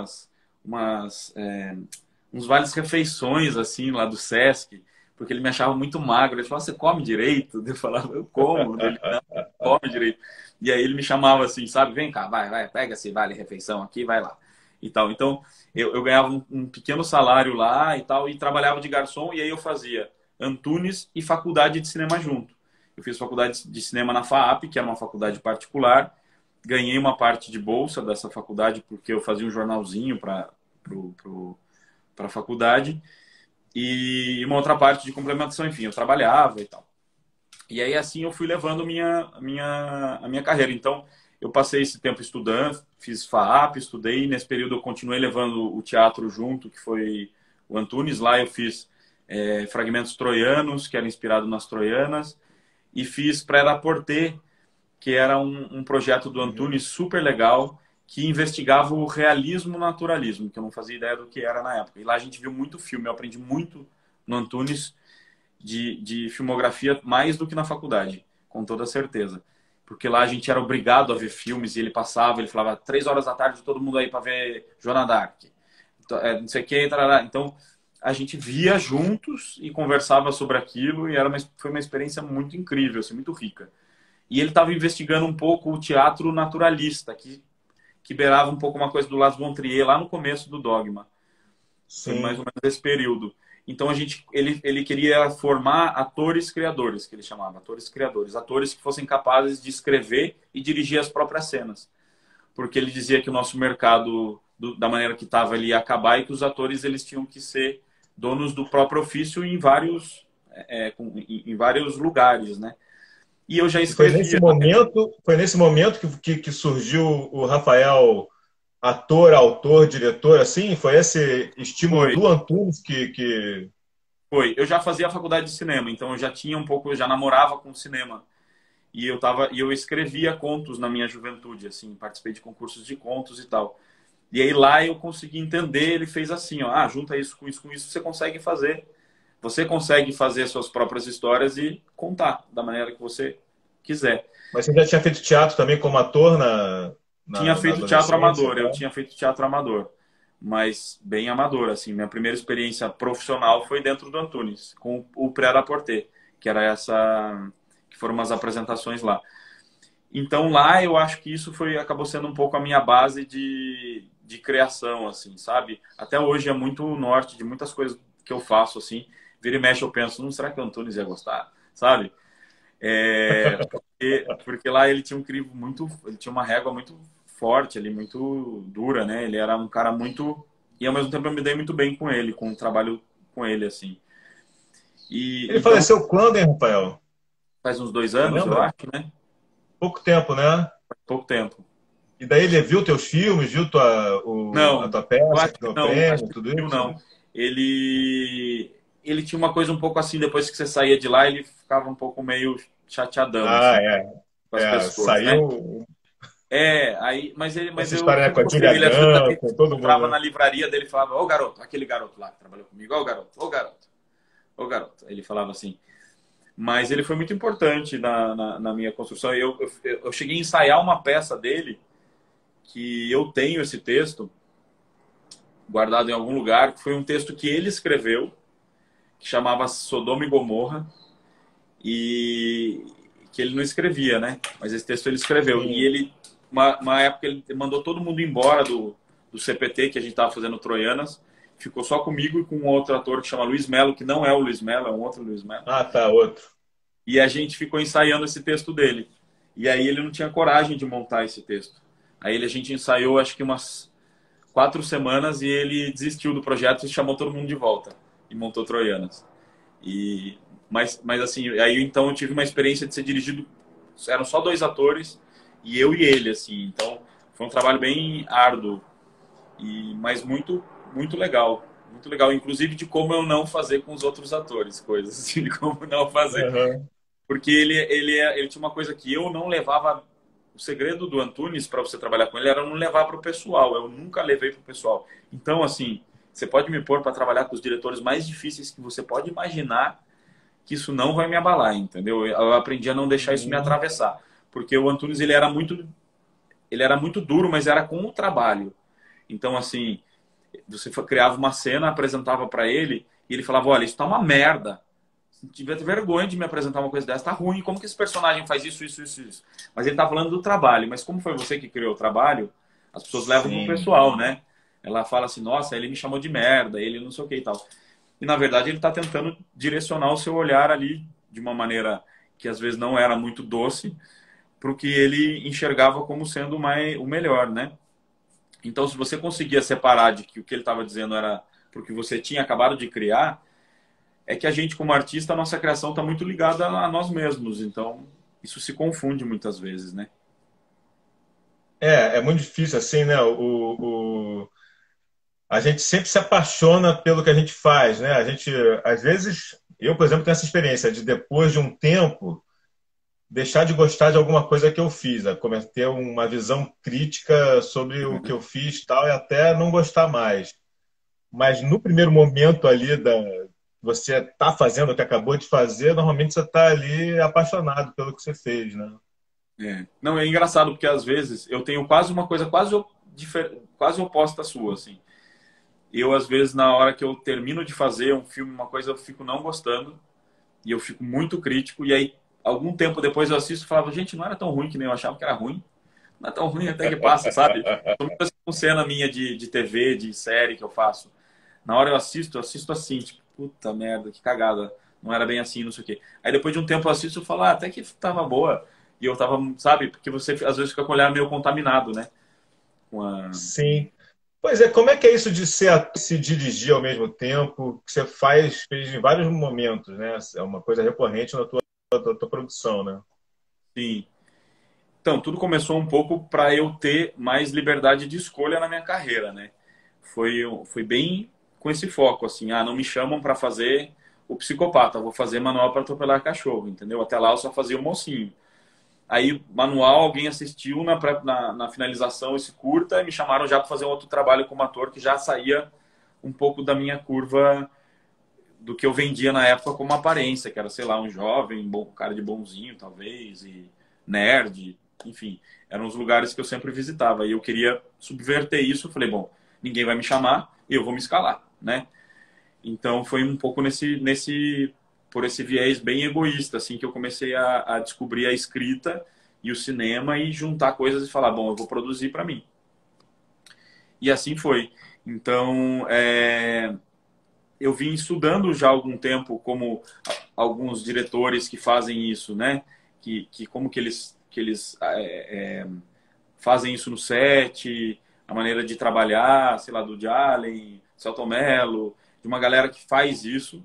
uns vales refeições assim lá do Sesc, porque ele me achava muito magro. Ele falava, você come direito? Eu falava, eu como. Ele não come direito. E aí ele me chamava assim, sabe? Vem cá, vai, pega esse vale refeição aqui, vai lá. E tal. Então, eu ganhava um pequeno salário lá e tal, e trabalhava de garçom, e aí eu fazia Antunes e faculdade de cinema junto. Eu fiz faculdade de cinema na FAAP, que era uma faculdade particular. Ganhei uma parte de bolsa dessa faculdade, porque eu fazia um jornalzinho para a faculdade. E uma outra parte de complementação, enfim, eu trabalhava e tal. E aí assim eu fui levando a minha carreira. Então eu passei esse tempo estudando, fiz FAAP, estudei. Nesse período eu continuei levando o teatro junto, que foi o Antunes. Lá eu fiz Fragmentos Troianos, que era inspirado nas Troianas. E fiz Prêt-à-Porter, que era um projeto do Uhum. Antunes super legal, que investigava o realismo-naturalismo, que eu não fazia ideia do que era na época. E lá a gente viu muito filme, eu aprendi muito no Antunes de filmografia, mais do que na faculdade, com toda certeza. Porque lá a gente era obrigado a ver filmes, e ele passava, ele falava 3 horas da tarde, todo mundo aí para ver Joana d'Arc. Então, não sei o que, tarará. Então a gente via juntos e conversava sobre aquilo, e foi uma experiência muito incrível, assim, muito rica. E ele estava investigando um pouco o teatro naturalista, que beirava um pouco uma coisa do Las von Trier, lá no começo do Dogma. Foi mais ou Sim. menos esse período. Então ele queria formar atores criadores, que ele chamava, atores criadores, atores que fossem capazes de escrever e dirigir as próprias cenas. Porque ele dizia que o nosso mercado, da maneira que estava, ali ia acabar, e que os atores eles tinham que ser donos do próprio ofício em vários lugares, né? E eu já E foi nesse escrevia. momento, que surgiu o Rafael, ator, autor, diretor, assim? Foi esse estímulo Foi, do Antunes que... foi. Eu já fazia a faculdade de cinema, então eu já tinha um pouco, eu já namorava com cinema. E eu escrevia contos na minha juventude, assim, participei de concursos de contos e tal. E aí lá eu consegui entender, ele fez assim, ó, junta isso, com isso, você consegue fazer. Você consegue fazer suas próprias histórias e contar da maneira que você quiser. Mas você já tinha feito teatro também como ator Tinha na feito teatro adolescência, amador, eu tá? tinha feito teatro amador, mas bem amador, assim. Minha primeira experiência profissional foi dentro do Antunes, com o Prêt-à-Porter, que era que foram umas apresentações lá. Então lá eu acho que isso acabou sendo um pouco a minha base de criação, assim, sabe? Até hoje é muito o norte de muitas coisas que eu faço, assim. Vira e mexe eu penso, não, será que o Antunes ia gostar? Sabe? Porque lá ele tinha um crivo muito, ele tinha uma régua muito forte ali, muito dura, né? Ele era um cara muito, e ao mesmo tempo eu me dei muito bem com ele, com o trabalho com ele, assim. E Ele então faleceu quando, hein, Rafael? faz uns 2 anos, eu Lembra? acho, né? Pouco tempo, né? Pouco tempo. E daí ele viu teus filmes, viu a Não, tua eu peça acho que que ganhou não, acho prêmio, que tudo não, isso? não. Ele tinha uma coisa um pouco assim, depois que você saía de lá, ele ficava um pouco meio chateadão, Ah, assim, é. com as pessoas, né? Saiu Mas essa eu história, né, com sempre a gostei Julia dele. Às vezes Gunn, até com todo mundo, encontrava né? na livraria dele e falava, ô garoto, aquele garoto lá que trabalhou comigo, ô garoto, ô garoto, ô garoto. Ele falava assim. Mas ele foi muito importante na minha construção. Eu cheguei a ensaiar uma peça dele, que eu tenho esse texto guardado em algum lugar, que foi um texto que ele escreveu, que chamava Sodoma e Gomorra, e que ele não escrevia, né? Mas esse texto ele escreveu. Sim. E ele, uma época, ele mandou todo mundo embora do CPT, que a gente estava fazendo Troianas, ficou só comigo e com um outro ator que chama Luiz Melo, que não é o Luiz Melo, é um outro Luiz Melo. Ah, tá, outro. E a gente ficou ensaiando esse texto dele. E aí ele não tinha coragem de montar esse texto. Aí a gente ensaiou, acho que umas 4 semanas, e ele desistiu do projeto e chamou todo mundo de volta. E montou Troianas. Mas assim, aí então eu tive uma experiência de ser dirigido, eram só 2 atores, e eu e ele, assim. Então foi um trabalho bem árduo, mas muito, muito legal. Muito legal, inclusive de como eu não fazer com os outros atores, coisas assim, de como não fazer. Uhum. Porque ele tinha uma coisa que eu não levava. O segredo do Antunes para você trabalhar com ele era não levar para o pessoal. Eu nunca levei para o pessoal. Então, assim, você pode me pôr para trabalhar com os diretores mais difíceis que você pode imaginar, que isso não vai me abalar, entendeu? Eu aprendi a não deixar isso me Uhum. atravessar. Porque o Antunes, ele era muito duro, mas era com o trabalho. Então, assim, você criava uma cena, apresentava para ele, e ele falava: olha, isso tá uma merda. Devia ter vergonha de me apresentar uma coisa dessa, tá ruim. Como que esse personagem faz isso, isso, isso, isso? Mas ele tá falando do trabalho. Mas como foi você que criou o trabalho, as pessoas levam pro Sim. pessoal, né? Ela fala assim: nossa, ele me chamou de merda, ele não sei o que e tal. E na verdade ele tá tentando direcionar o seu olhar ali de uma maneira que às vezes não era muito doce, pro que ele enxergava como sendo o melhor, né? Então, se você conseguia separar de que o que ele estava dizendo era porque você tinha acabado de criar, é que a gente, como artista, a nossa criação está muito ligada a nós mesmos. Então, isso se confunde muitas vezes, né? É muito difícil assim, né? A gente sempre se apaixona pelo que a gente faz, né? A gente, às vezes, eu, por exemplo, tenho essa experiência de depois de um tempo deixar de gostar de alguma coisa que eu fiz, ter uma visão crítica sobre o que eu fiz, tal, e até não gostar mais. Mas no primeiro momento ali da você tá fazendo o que acabou de fazer, normalmente você está ali apaixonado pelo que você fez, né? É. Não, é engraçado porque às vezes eu tenho quase uma coisa quase oposta à sua, assim. Eu, às vezes, na hora que eu termino de fazer um filme, uma coisa, eu fico não gostando e eu fico muito crítico. E aí, algum tempo depois eu assisto e falava: gente, não era tão ruim que nem eu achava que era ruim. Não é tão ruim até que passa, sabe? São muitas cena minha de TV, de série que eu faço. Na hora eu assisto assim, tipo, puta merda, que cagada. Não era bem assim, não sei o quê. Aí depois de um tempo eu assisto e falo: ah, até que tava boa. E eu tava, sabe? Porque você às vezes fica com o olhar meio contaminado, né? Com a... Sim. Pois é, como é que é isso de ser ator e se dirigir ao mesmo tempo, que você fez em vários momentos, né? É uma coisa recorrente na tua produção, né? Sim. Então, tudo começou um pouco para eu ter mais liberdade de escolha na minha carreira, né? Foi bem com esse foco, assim, não me chamam para fazer o psicopata, eu vou fazer manual para atropelar cachorro, entendeu? Até lá eu só fazia o mocinho. Aí, manual, alguém assistiu na finalização esse curta e me chamaram já para fazer um outro trabalho como ator que já saía um pouco da minha curva do que eu vendia na época como aparência, que era, sei lá, um jovem, cara de bonzinho, talvez, e nerd, enfim. Eram os lugares que eu sempre visitava. E eu queria subverter isso. Eu falei: bom, ninguém vai me chamar e eu vou me escalar, né? Então, foi um pouco por esse viés bem egoísta, assim, que eu comecei a descobrir a escrita e o cinema e juntar coisas e falar: bom, eu vou produzir para mim. E assim foi. Então, eu vim estudando já há algum tempo como alguns diretores que fazem isso, né? Como que eles fazem isso no set, a maneira de trabalhar, sei lá, do Woody Allen, Selton Mello, de uma galera que faz isso,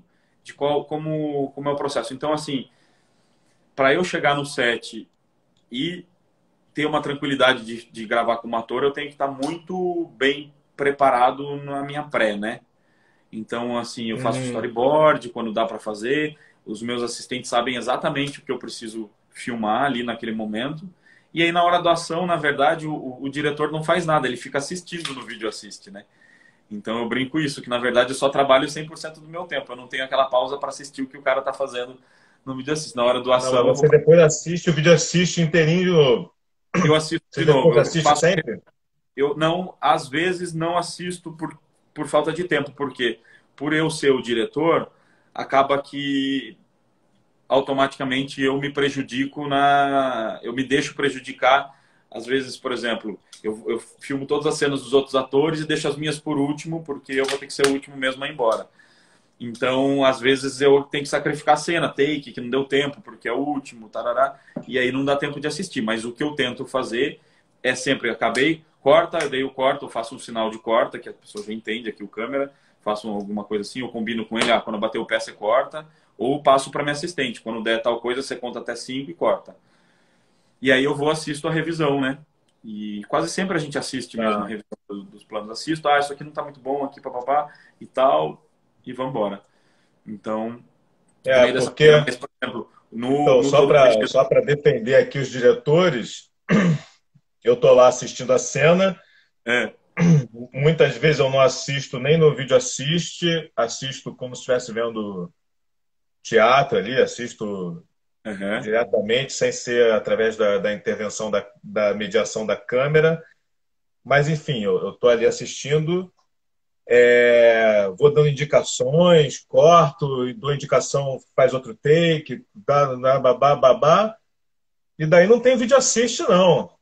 como é o processo. Então, assim, para eu chegar no set e ter uma tranquilidade de gravar como ator, eu tenho que estar muito bem preparado na minha pré, né? Então, assim, eu faço Hum, storyboard quando dá para fazer. Os meus assistentes sabem exatamente o que eu preciso filmar ali naquele momento. E aí, na hora da ação, na verdade, o diretor não faz nada, ele fica assistindo no vídeo assiste, né? Então, eu brinco isso, que na verdade eu só trabalho 100% do meu tempo. Eu não tenho aquela pausa para assistir o que o cara tá fazendo no vídeo assisto. Na hora do Não, mas ação, você depois assiste o vídeo, assiste inteirinho de novo. eu assisto Você de novo. depois assiste sempre? Eu não, às vezes não assisto por falta de tempo, porque por eu ser o diretor, acaba que automaticamente eu me prejudico eu me deixo prejudicar. Às vezes, por exemplo, eu filmo todas as cenas dos outros atores e deixo as minhas por último, porque eu vou ter que ser o último mesmo a ir embora. Então, às vezes eu tenho que sacrificar a cena, take, que não deu tempo, porque é o último, tarará, e aí não dá tempo de assistir. Mas o que eu tento fazer é sempre, acabei, corta, eu dei o corta, eu faço um sinal de corta, que a pessoa já entende aqui o câmera, faço alguma coisa assim, eu combino com ele, quando bater o pé você corta, ou passo para minha assistente, quando der tal coisa você conta até 5 e corta. E aí eu vou assisto a revisão, né? E quase sempre a gente assiste mesmo a Tá. revisão dos planos. Assisto, isso aqui não tá muito bom aqui, papapá, e tal, e vamos embora. Então, é É, meio dessa maneira. porque, Mas, por exemplo, então, no todo clichê... só para defender aqui os diretores, eu tô lá assistindo a cena, É, muitas vezes eu não assisto nem no vídeo assisto como se estivesse vendo teatro ali, assisto uhum, diretamente, sem ser através da intervenção da mediação da câmera. Mas, enfim, eu estou ali assistindo, vou dando indicações, corto, e dou indicação, faz outro take, babá, babá, e daí não tem vídeo assiste, não.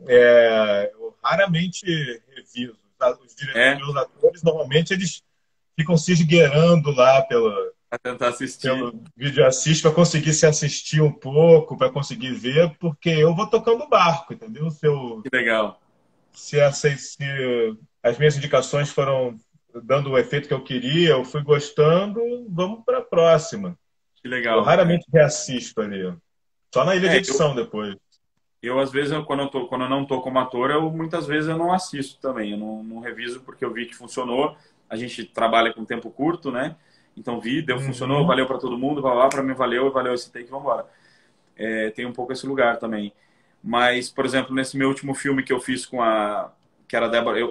Eu raramente reviso. Os é, meus atores, normalmente, eles ficam se esgueirando lá para tentar assistir. pelo vídeo assiste para conseguir se assistir um pouco, para conseguir ver, porque eu vou tocando o barco, entendeu? Que legal, Se as minhas indicações foram dando o efeito que eu queria, eu fui gostando, vamos para a próxima. que Eu legal. raramente reassisto ali, só na ilha de Eu, edição depois. às vezes, quando eu não tô como ator, muitas vezes eu não assisto também. Eu não reviso porque eu vi que funcionou. A gente trabalha com tempo curto, né? Então, deu, funcionou, Uhum. valeu para todo mundo, para mim valeu, valeu esse take, vamos embora. Tem um pouco esse lugar também. Mas, por exemplo, nesse meu último filme que eu fiz que era a Débora,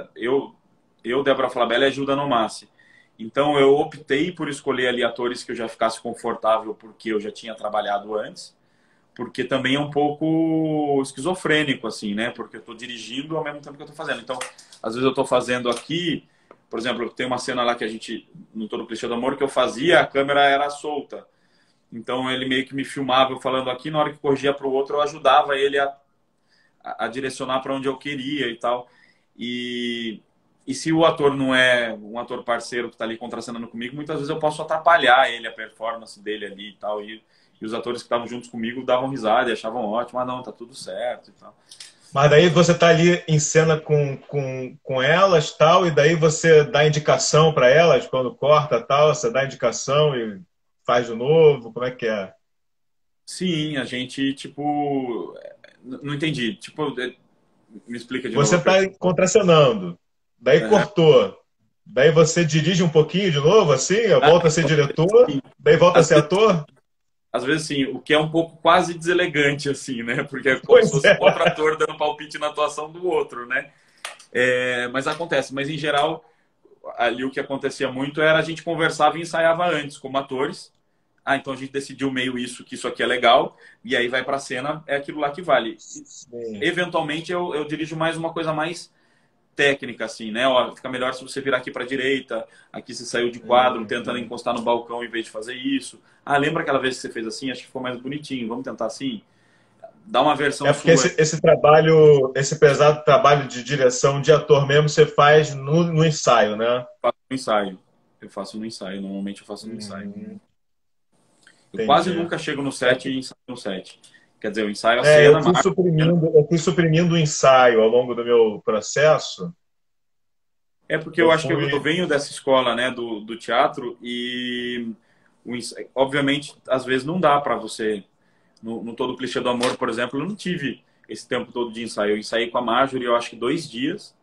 Débora Flabella e a Gilda Nomassi. Então, eu optei por escolher ali atores que eu já ficasse confortável porque eu já tinha trabalhado antes, porque também é um pouco esquizofrênico, assim, né? Porque eu estou dirigindo ao mesmo tempo que eu estou fazendo. Então, às vezes eu estou fazendo aqui, por exemplo, tem uma cena lá que a gente, no Todo Clichê do Amor, que eu fazia, a câmera era solta. Então ele meio que me filmava eu falando aqui, na hora que corrigia para o outro, eu ajudava ele a direcionar para onde eu queria e tal. E, e se o ator não é um ator parceiro que está ali contracenando comigo, muitas vezes eu posso atrapalhar ele, a performance dele ali e tal. E os atores que estavam juntos comigo davam risada e achavam ótimo. Ah, não, tá tudo certo e tal. Mas daí você está ali em cena com elas tal, e daí você dá indicação para elas quando corta tal, você dá indicação e faz de novo, como é que é? Sim, a gente, tipo... Não entendi. Tipo, me explica de novo Você a está pergunta. contracenando, daí Uhum. cortou, daí você dirige um pouquinho de novo, assim, Ah, volta a ser diretor, sim. daí volta a Às ser ator? Às vezes, sim, o que é um pouco quase deselegante, assim, né? Porque é como se Pois fosse é. um outro ator dando palpite na atuação do outro, né? Mas acontece. Mas, em geral, ali o que acontecia muito era a gente conversava e ensaiava antes, como atores. Então a gente decidiu meio isso, que isso aqui é legal, e aí vai pra cena, é aquilo lá que vale. Sim. Eventualmente, eu dirijo mais uma coisa mais técnica, assim, né? Ó, fica melhor se você virar aqui para a direita, aqui você saiu de quadro, tentando Uhum. encostar no balcão em vez de fazer isso. Ah, lembra aquela vez que você fez assim? Acho que ficou mais bonitinho, vamos tentar assim? Dá uma versão É porque sua, esse trabalho, esse pesado trabalho de direção de ator mesmo, você faz no ensaio, né? eu faço no ensaio. Eu faço no ensaio, normalmente eu faço no ensaio. Uhum. Eu quase Entendi. nunca chego no É, set e ensaio no set. Quer dizer, eu ensaio a eu cena, fui marco a cena. suprimindo o ensaio ao longo do meu processo. É porque Eu eu acho que eu fui. venho dessa escola, né, do teatro e obviamente às vezes não dá para você no Todo Clichê do Amor, por exemplo, eu não tive esse tempo todo de ensaio. Eu ensaiei com a Marjorie, eu acho que 2 dias,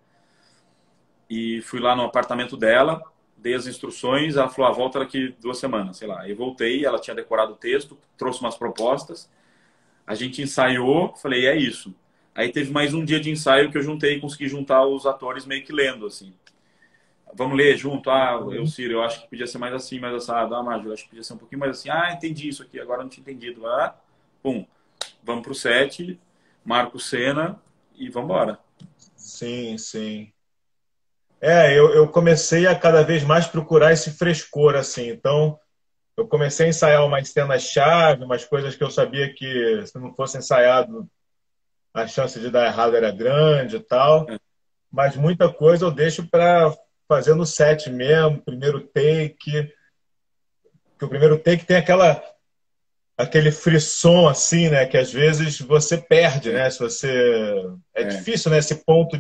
e fui lá no apartamento dela, dei as instruções, ela falou, volta daqui 2 semanas, sei lá. Eu voltei, ela tinha decorado o texto, trouxe umas propostas, a gente ensaiou, falei, é isso. Aí teve mais um dia de ensaio que eu juntei, consegui juntar os atores meio que lendo, assim. vamos ler junto. Ah, eu, Ciro, eu acho que podia ser mais assim, mais assado. Ah, Maju, eu acho que podia ser um pouquinho mais assim. Ah, entendi isso aqui, agora não tinha entendido. Ah, pum, vamos pro set, marco cena e vamos embora. Sim, sim. Eu comecei a cada vez mais procurar esse frescor, assim. Então, eu comecei a ensaiar umas cenas-chave, umas coisas que eu sabia que se não fosse ensaiado, a chance de dar errado era grande e tal. Mas muita coisa eu deixo para fazer no set mesmo, primeiro take, que o primeiro take tem aquele frisson assim, né, que às vezes você perde, É, né, se você é é. difícil, né, esse ponto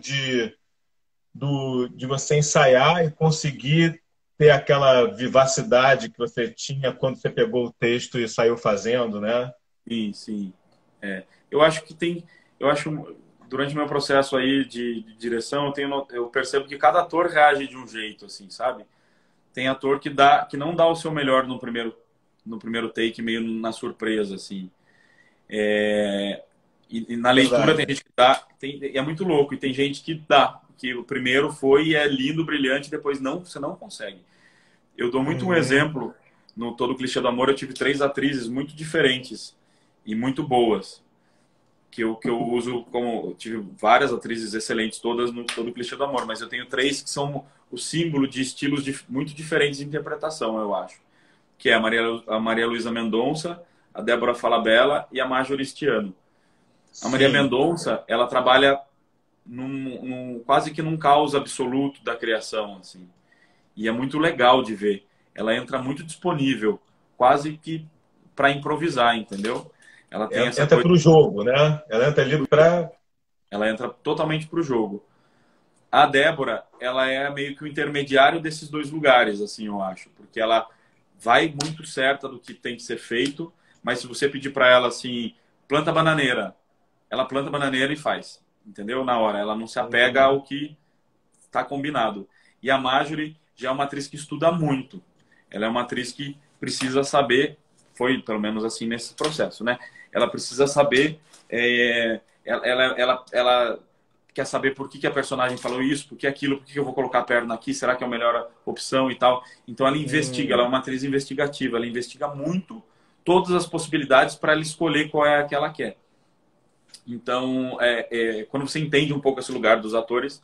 de você ensaiar e conseguir ter aquela vivacidade que você tinha quando você pegou o texto e saiu fazendo, né? Sim, sim. É. Eu acho que tem. Eu acho. Durante o meu processo aí de direção, eu percebo que cada ator reage de um jeito, assim, sabe? Tem ator que não dá o seu melhor no primeiro take, meio na surpresa, assim. É, e na leitura tem Verdade. gente que dá. É muito louco. E tem gente que dá. Que o primeiro foi e é lindo, brilhante, depois não, você não consegue. Eu dou muito um Uhum. exemplo. No Todo Clichê do Amor, eu tive três atrizes muito diferentes e muito boas que eu uso como. Eu tive várias atrizes excelentes, todas no Todo Clichê do Amor, mas eu tenho três que são o símbolo de estilos muito diferentes de interpretação, eu acho. Que é a Maria Luísa Mendonça, a Débora Falabella e a Marjorie Este Ano. A Maria Sim. Mendonça, ela trabalha quase que num caos absoluto da criação, assim. E é muito legal de ver. Ela entra muito disponível, quase que para improvisar, entendeu? Ela tem essa Entra coisa. para o jogo, né? Ela entra ali para. Ela entra totalmente para o jogo. A Débora, ela é meio que o intermediário desses dois lugares, assim, eu acho, porque ela vai muito certa do que tem que ser feito, mas se você pedir para ela assim, planta bananeira, ela planta bananeira e faz, entendeu? Na hora, ela não se apega Uhum. ao que está combinado. E a Marjorie já é uma atriz que estuda muito. Ela é uma atriz que precisa saber, foi pelo menos assim nesse processo, né? Ela precisa saber, ela quer saber por que a personagem falou isso, por que aquilo, por que eu vou colocar a perna aqui, será que é a melhor opção e tal. Então ela investiga, ela é Hum. uma atriz investigativa, ela investiga muito todas as possibilidades para ela escolher qual é a que ela quer. Então, quando você entende um pouco esse lugar dos atores,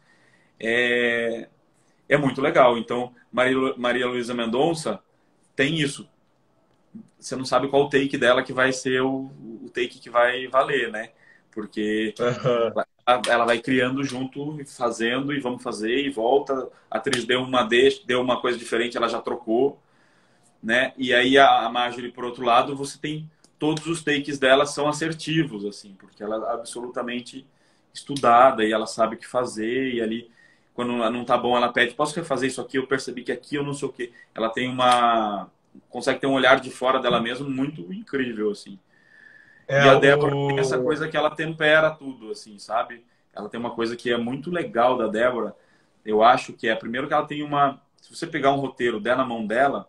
é, é muito legal. Então, Maria Luísa Mendonça tem isso. Você não sabe qual o take dela que vai ser o take que vai valer, né? Porque Aham. ela vai criando junto, fazendo e vamos fazer e volta. A atriz deu uma coisa diferente, ela já trocou, né? E aí a Marjorie, por outro lado, você tem todos os takes dela são assertivos, assim, porque ela é absolutamente estudada e ela sabe o que fazer e ali quando não tá bom ela pede, posso refazer isso aqui? Eu percebi que aqui eu não sei o quê. Ela tem consegue ter um olhar de fora dela mesma muito incrível, assim. E a Débora tem essa O. coisa que ela tempera tudo, assim, sabe? Ela tem uma coisa que é muito legal da Débora. Eu acho que é, primeiro que ela tem uma. Se você pegar um roteiro, der na mão dela,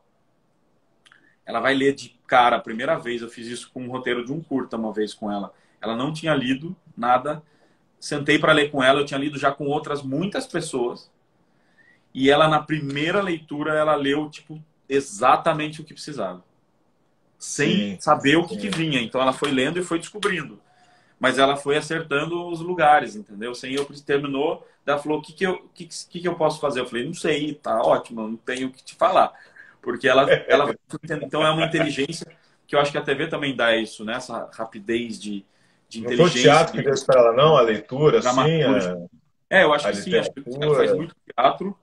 ela vai ler de cara a primeira vez. Eu fiz isso com um roteiro de um curta uma vez com ela. Ela não tinha lido nada. Sentei para ler com ela. Eu tinha lido já com outras muitas pessoas. E ela, na primeira leitura, ela leu, tipo, exatamente o que precisava. Sem Sim, saber o que sim. vinha. Então ela foi lendo e foi descobrindo. Mas ela foi acertando os lugares, entendeu? Sem eu terminou, ela falou: o que que eu posso fazer? Eu falei: não sei, tá ótimo, não tenho o que te falar. Porque ela então é uma inteligência que eu acho que a TV também dá isso, né? Essa rapidez de Não foi o inteligência, teatro que de deu isso para ela, não? A leitura, assim, dramaturgia. Eu acho a que sim, acho que ela faz literatura. muito teatro,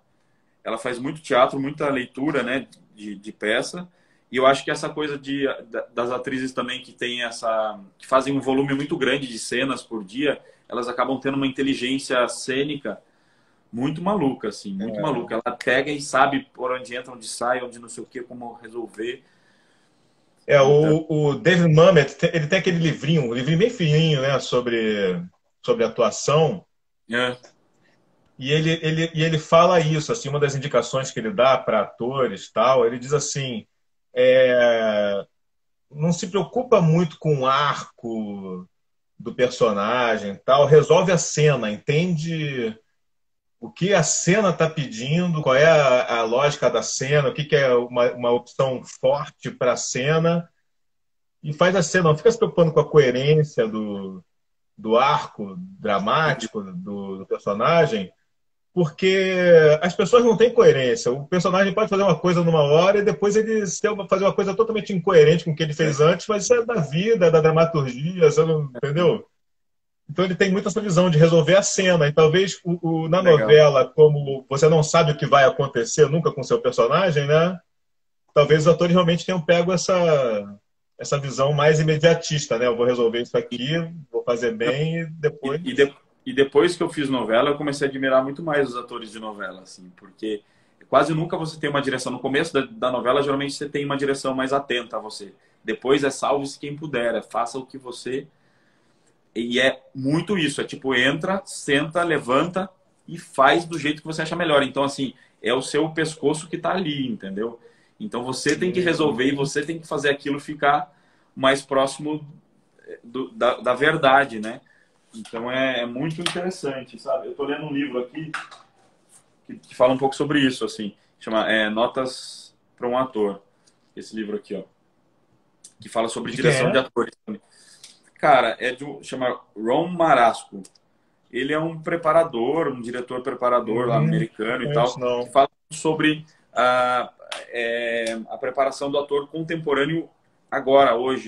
muita leitura, né, de peça. E eu acho que essa coisa das atrizes também que fazem um volume muito grande de cenas por dia, elas acabam tendo uma inteligência cênica muito maluca, assim, muito maluca. Ela pega e sabe por onde entra, onde sai, onde não sei o que, como resolver. Então, O David Mamet, ele tem aquele livrinho, um livrinho bem fininho, né, sobre atuação, é, e ele fala isso, assim, uma das indicações que ele dá para atores, tal, ele diz assim, é, não se preocupa muito com o arco do personagem, tal, resolve a cena, entende o que a cena está pedindo, qual é a lógica da cena, o que, que é uma opção forte para a cena, e faz a cena, não fica se preocupando com a coerência do arco dramático do personagem, porque as pessoas não têm coerência. O personagem pode fazer uma coisa numa hora e depois ele fazer uma coisa totalmente incoerente com o que ele fez antes, mas isso é da vida, é da dramaturgia, você não, entendeu? Então ele tem muito essa visão de resolver a cena. E talvez na Legal. novela, como você não sabe o que vai acontecer nunca com o seu personagem, né? Talvez os atores realmente tenham pego essa visão mais imediatista, né? Eu vou resolver isso aqui, vou fazer bem e E, depois. e, de- e depois que eu fiz novela, eu comecei a admirar muito mais os atores de novela, assim, porque quase nunca você tem uma direção. No começo da novela, geralmente você tem uma direção mais atenta a você. Depois é salve-se quem puder, faça o que você. E é muito isso, é tipo, entra, senta, levanta e faz do jeito que você acha melhor. Então, assim, é o seu pescoço que tá ali, entendeu? Então você tem que resolver e você tem que fazer aquilo ficar mais próximo da verdade, né? Então é muito interessante, sabe? Eu estou lendo um livro aqui que fala um pouco sobre isso, assim, chama Notas para um Ator. Esse livro aqui, ó, que fala sobre De quem direção de é? atores. Cara, chama Ron Marasco. Ele é um preparador, um diretor preparador lá Não americano e conheço, tal, que não. fala sobre a preparação do ator contemporâneo agora, hoje,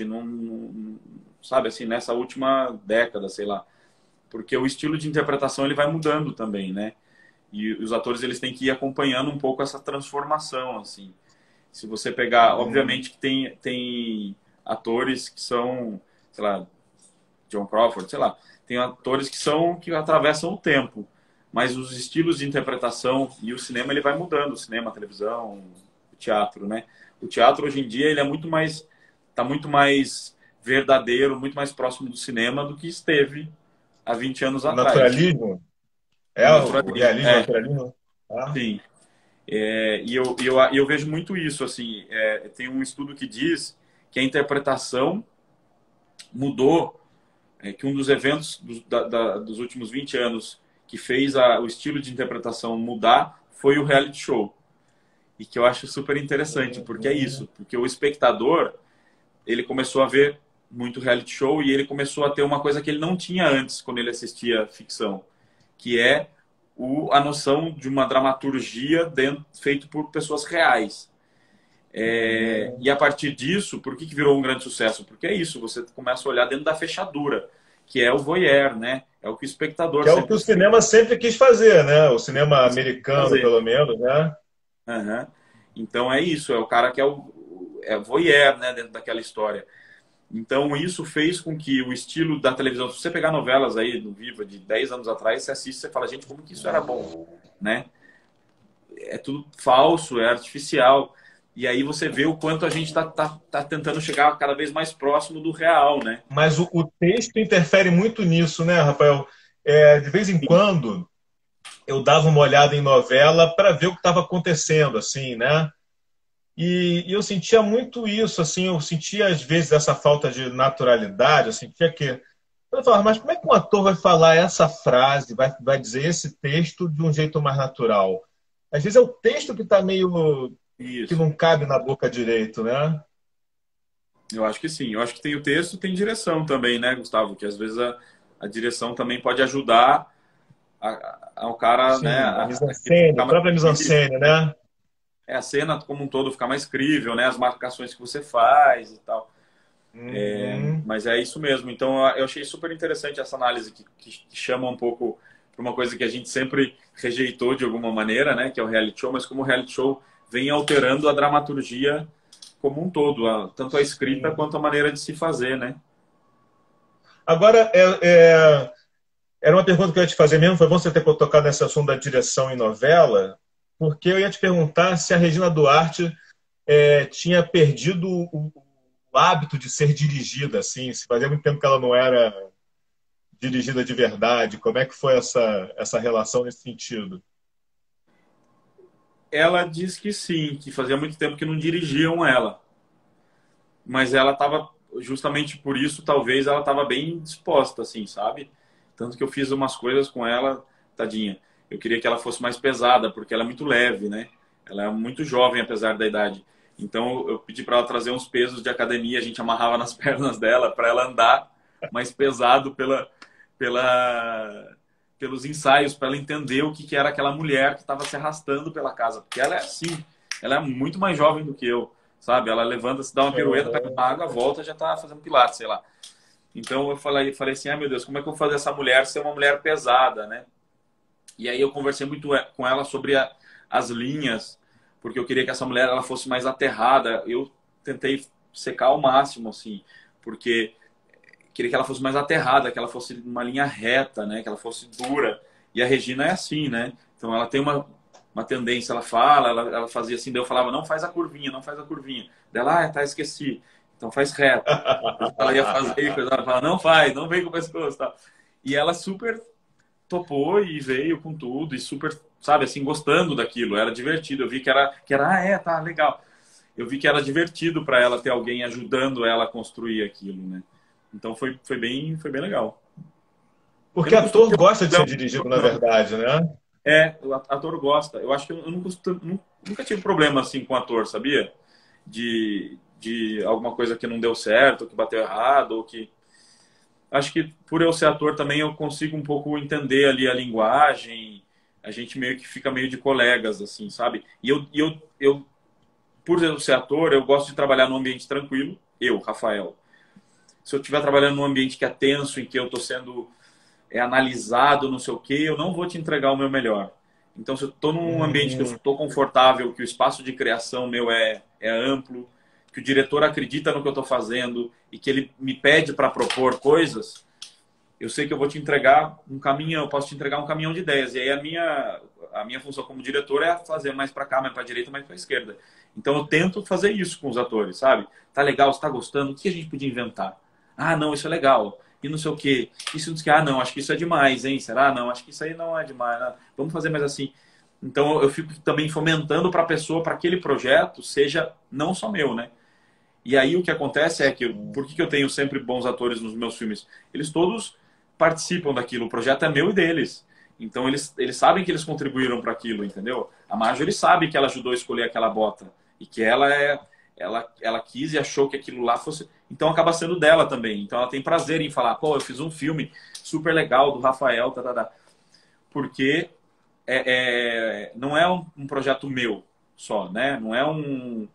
sabe assim, nessa última década, sei lá. Porque o estilo de interpretação ele vai mudando também, né? E os atores eles têm que ir acompanhando um pouco essa transformação, assim. Se você pegar, obviamente que tem atores que são, sei lá, John Crawford, sei lá, tem atores que atravessam o tempo, mas os estilos de interpretação e o cinema ele vai mudando, o cinema, a televisão, o teatro, né? O teatro hoje em dia ele é tá muito mais verdadeiro, muito mais próximo do cinema do que esteve há 20 anos O atrás. naturalismo? O É o naturalismo, realismo, o naturalismo? Ah, sim. E eu vejo muito isso, assim, tem um estudo que diz que a interpretação mudou, que um dos eventos dos últimos 20 anos que fez o estilo de interpretação mudar foi o reality show. E que eu acho super interessante, porque é isso, porque o espectador, ele começou a ver muito reality show e ele começou a ter uma coisa que ele não tinha antes quando ele assistia ficção, que é a noção de uma dramaturgia feito por pessoas reais. E a partir disso, por que virou um grande sucesso? Porque é isso, você começa a olhar dentro da fechadura, que é o voyeur, né? É o que o espectador que é o que sempre o cinema sempre quis fazer, né? O cinema quis americano, fazer. pelo menos, né? Uhum. Então é isso, é o cara que é voyeur, né, dentro daquela história. Então isso fez com que o estilo da televisão, se você pegar novelas aí no Viva de 10 anos atrás, você assiste, você fala, gente, como que isso era bom, né? É tudo falso, é artificial. E aí você vê o quanto a gente tá tentando chegar cada vez mais próximo do real, né? Mas o texto interfere muito nisso, né, Rafael? De vez em quando eu dava uma olhada em novela para ver o que estava acontecendo, assim, né? E eu sentia muito isso, assim, eu sentia às vezes essa falta de naturalidade, eu sentia que eu falava, mas como é que um ator vai falar essa frase, vai dizer esse texto de um jeito mais natural? Às vezes é o texto que está meio que Isso. não cabe na boca direito, né? Eu acho que sim. Eu acho que tem o texto, tem direção também, né, Gustavo? Que às vezes a direção também pode ajudar ao cara, né, Sim, a a mise-en-scène, ficar a mais própria crível, mise-en-scène, né? né? A cena como um todo ficar mais crível, né? As marcações que você faz e tal. Uhum. Mas é isso mesmo. Então eu achei super interessante essa análise que chama um pouco para uma coisa que a gente sempre rejeitou de alguma maneira, né? Que é o reality show, mas como o reality show vem alterando a dramaturgia como um todo, tanto a escrita Sim. quanto a maneira de se fazer, né? Agora, era uma pergunta que eu ia te fazer mesmo, foi bom você ter tocado nesse assunto da direção em novela, porque eu ia te perguntar se a Regina Duarte tinha perdido o hábito de ser dirigida, assim, se fazia muito tempo que ela não era dirigida de verdade. Como é que foi essa relação nesse sentido? Ela diz que sim, que fazia muito tempo que não dirigiam ela, mas ela estava justamente por isso, talvez ela estava bem disposta, assim, sabe? Tanto que eu fiz umas coisas com ela, tadinha. eu queria que ela fosse mais pesada, porque ela é muito leve, né? Ela é muito jovem, apesar da idade. Então, eu pedi para ela trazer uns pesos de academia, a gente amarrava nas pernas dela para ela andar mais pesado pela, pelos ensaios, para ela entender o que era aquela mulher que estava se arrastando pela casa. Porque ela é assim, ela é muito mais jovem do que eu, sabe? Ela levanta, se dá uma pirueta, pega uma água, volta, já está fazendo pilates, sei lá. Então, eu falei assim, meu Deus, como é que eu vou fazer essa mulher ser uma mulher pesada, né? E aí eu conversei muito com ela sobre as linhas, porque eu queria que essa mulher ela fosse mais aterrada. Eu tentei secar ao máximo, assim, porque queria que ela fosse mais aterrada, que ela fosse uma linha reta, né? Que ela fosse dura. E a Regina é assim, né? Então ela tem uma tendência, ela fala, ela fazia assim, daí eu falava, não faz a curvinha, não faz a curvinha. Dela, tá, esqueci. Então faz reto. Ela ia fazer, ela falava, não faz, não vem com o pescoço, tá? E ela super topou e veio com tudo e super, sabe, assim, gostando daquilo. Era divertido. Eu vi tá, legal. Eu vi que era divertido para ela ter alguém ajudando ela a construir aquilo, né? Então foi bem legal. Porque ator gosta de ser dirigido, na verdade, né? O ator gosta. Eu acho que eu nunca tive problema assim com ator, sabia? De alguma coisa que não deu certo, que bateu errado, ou que acho que por eu ser ator também eu consigo um pouco entender ali a linguagem. A gente meio que fica meio de colegas, assim, sabe? E por eu ser ator, eu gosto de trabalhar num ambiente tranquilo. Eu, Rafael. Se eu estiver trabalhando num ambiente que é tenso, em que eu estou sendo analisado, não sei o quê, eu não vou te entregar o meu melhor. Então, se eu estou num ambiente que eu estou confortável, que o espaço de criação meu é amplo, que o diretor acredita no que eu estou fazendo e que ele me pede para propor coisas, eu sei que eu vou te entregar um caminhão, eu posso te entregar um caminhão de ideias. E aí a minha função como diretor é fazer mais para cá, mais para a direita, mais para a esquerda. Então eu tento fazer isso com os atores, sabe? Tá legal, você tá gostando, o que a gente podia inventar? Ah, não, isso é legal. E não sei o quê. Isso não sei o quê. Ah, não, acho que isso é demais, hein? Será? Não, acho que isso aí não é demais. Não. Vamos fazer mais assim. Então eu fico também fomentando para a pessoa, para aquele projeto seja não só meu, né? E aí o que acontece é que, por que eu tenho sempre bons atores nos meus filmes? Eles todos participam daquilo, o projeto é meu e deles. Então eles sabem que eles contribuíram para aquilo, entendeu? A Marjorie sabe que ela ajudou a escolher aquela bota e que ela quis e achou que aquilo lá fosse... Então acaba sendo dela também. Então ela tem prazer em falar, pô, eu fiz um filme super legal do Rafael, porque não é um projeto meu só, né? Não é um...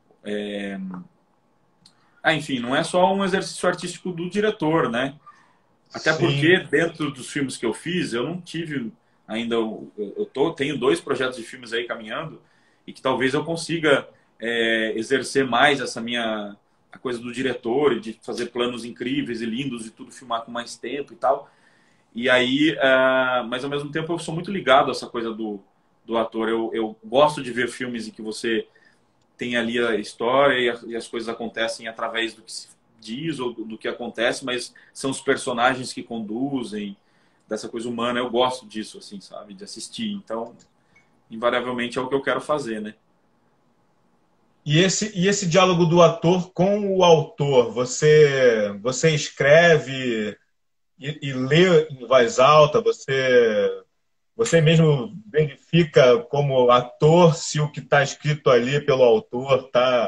enfim, não é só um exercício artístico do diretor, né? Até porque dentro dos filmes que eu fiz, eu não tive ainda... tenho 2 projetos de filmes aí caminhando e que talvez eu consiga exercer mais a coisa do diretor e de fazer planos incríveis e lindos e tudo filmar com mais tempo e tal. E aí, mas ao mesmo tempo eu sou muito ligado a essa coisa do ator. Eu gosto de ver filmes em que você tem ali a história e as coisas acontecem através do que se diz ou do que acontece, mas são os personagens que conduzem dessa coisa humana. Eu gosto disso, assim, sabe? De assistir. Então, invariavelmente é o que eu quero fazer, né? E esse diálogo do ator com o autor, você escreve e lê em voz alta, você mesmo verifica como ator se o que está escrito ali pelo autor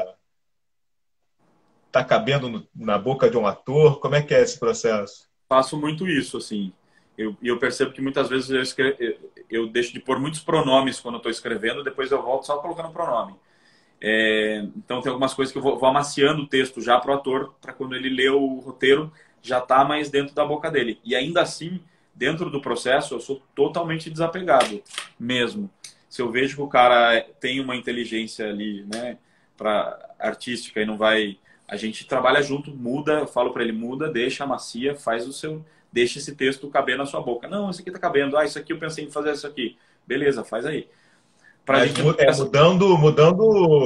tá cabendo na boca de um ator? Como é que é esse processo? Faço muito isso, assim. Eu percebo que muitas vezes eu deixo de pôr muitos pronomes quando eu estou escrevendo, depois eu volto só colocando pronome. Então tem algumas coisas que eu vou amaciando o texto já para o ator, para quando ele lê o roteiro, já tá mais dentro da boca dele. E ainda assim, dentro do processo, eu sou totalmente desapegado mesmo. Se eu vejo que o cara tem uma inteligência ali, né, artística e não vai... A gente trabalha junto, muda, eu falo para ele, muda, deixa, amacia, faz o seu... Deixa esse texto caber na sua boca. Não, isso aqui tá cabendo. Isso aqui eu pensei em fazer isso aqui. Beleza, faz aí. Mas gente... mudando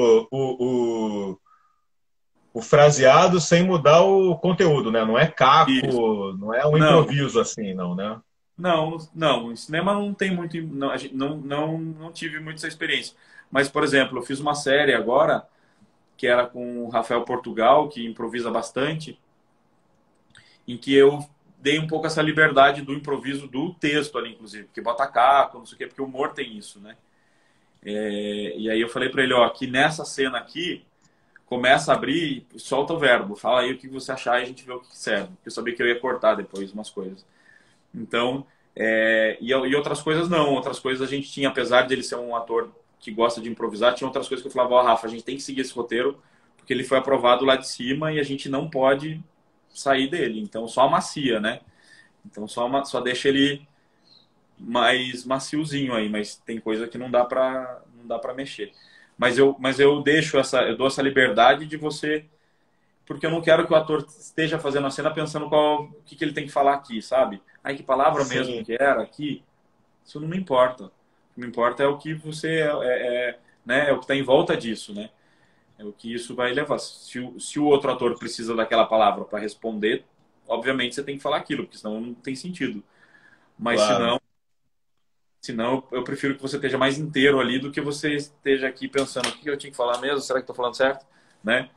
o fraseado sem mudar o conteúdo, né? Não é caco, Isso. não é um improviso assim, não, né? Não. Em cinema não tem muito... Não, não tive muita essa experiência. Mas, por exemplo, eu fiz uma série agora que era com o Rafael Portugal, que improvisa bastante, em que eu dei um pouco essa liberdade do improviso do texto ali, inclusive, porque bota caco, não sei o quê, porque o humor tem isso, né? E aí eu falei para ele, ó, que nessa cena aqui, começa a abrir e solta o verbo. Fala aí o que você achar e a gente vê o que serve. Eu sabia que eu ia cortar depois umas coisas. Então, e outras coisas não. Outras coisas a gente tinha, apesar de ele ser um ator que gosta de improvisar, tinha outras coisas que eu falava, ó, Rafa, a gente tem que seguir esse roteiro, porque ele foi aprovado lá de cima e a gente não pode sair dele. Então, só amacia, né? Então, só deixa ele mais maciozinho aí, mas tem coisa que não dá para mexer. Mas eu eu dou essa liberdade de você, porque eu não quero que o ator esteja fazendo a cena pensando o que ele tem que falar aqui, sabe? Ai, que palavra mesmo Sim. que era aqui. Isso não me importa. O que me importa é o que você né, é o que está em volta disso, né? É o que isso vai levar. Se o outro ator precisa daquela palavra para responder, obviamente você tem que falar aquilo, porque senão não tem sentido. Mas se Claro. não, eu prefiro que você esteja mais inteiro ali do que você esteja aqui pensando o que eu tinha que falar mesmo, será que estou falando certo? Né?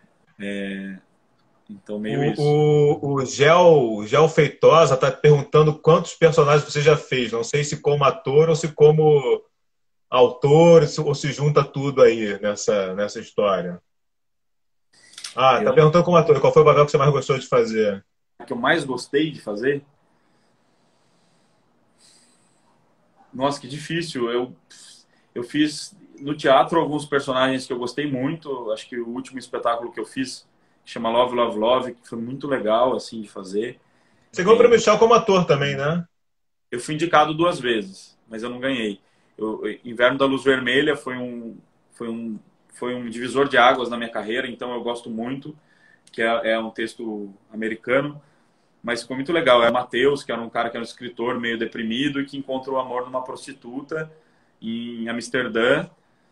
Então, meio isso. O Gel Feitosa está perguntando quantos personagens você já fez. Não sei se como ator ou se como autor, ou se junta tudo aí nessa história. Ah, tá Eu, perguntando como ator. Qual foi o papel que você mais gostou de fazer? o que eu mais gostei de fazer, nossa, que difícil. Eu fiz no teatro alguns personagens que eu gostei muito. Acho que o último espetáculo que eu fiz chama Love, Love, Love, que foi muito legal assim de fazer. Você ganhou para Michel como ator também, né? Eu fui indicado 2 vezes, mas eu não ganhei. Inverno da Luz Vermelha foi um, foi um divisor de águas na minha carreira, então eu gosto muito, que é um texto americano, mas ficou muito legal. É o Matheus, que era um cara que era um escritor meio deprimido e que encontra o amor numa prostituta em Amsterdã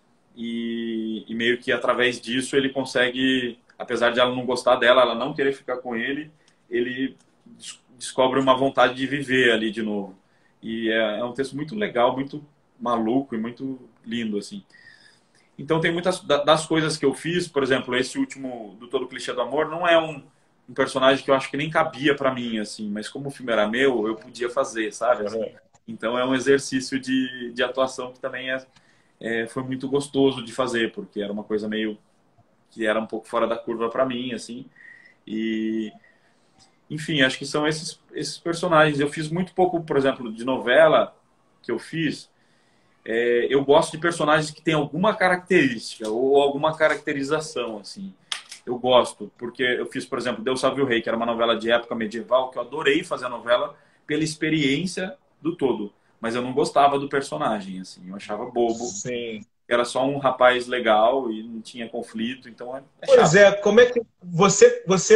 e meio que através disso ele consegue, apesar de ela não gostar dela, ela não querer ficar com ele descobre uma vontade de viver ali de novo. E é um texto muito legal, muito maluco e muito lindo, assim. Então tem muitas das coisas que eu fiz, por exemplo, esse último do Todo Clichê do Amor não é um personagem que eu acho que nem cabia para mim, assim, mas como o filme era meu, eu podia fazer, sabe? Assim. Então é um exercício de atuação que também foi muito gostoso de fazer, porque era uma coisa meio que era um pouco fora da curva para mim, assim. E, enfim, acho que são esses personagens. Eu fiz muito pouco, por exemplo, de novela que eu fiz. Eu gosto de personagens que têm alguma característica ou alguma caracterização, assim. Eu gosto, porque eu fiz, por exemplo, Deus Salve o Rei, que era uma novela de época medieval, que eu adorei fazer a novela pela experiência do todo. Mas eu não gostava do personagem, assim. Eu achava bobo. Sim. Era só um rapaz legal e não tinha conflito, então é Pois chato. é, como é que você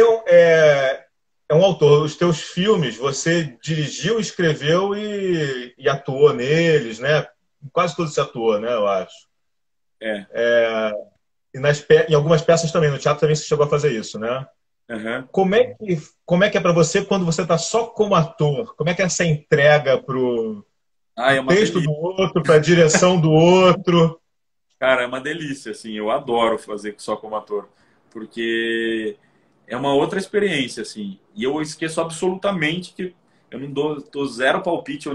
é um autor? Os teus filmes você dirigiu, escreveu e atuou neles, né? Quase todos você atuou, né? Eu acho. É. Em algumas peças também, no teatro também você chegou a fazer isso, né? Uhum. Como é que é para você quando você está só como ator? Como é que é essa entrega Ah, pro é uma texto do delícia. outro, para a direção do outro? Cara, é uma delícia, assim. Eu adoro fazer só como ator, porque é uma outra experiência, assim. E eu esqueço absolutamente que eu não dou zero palpite,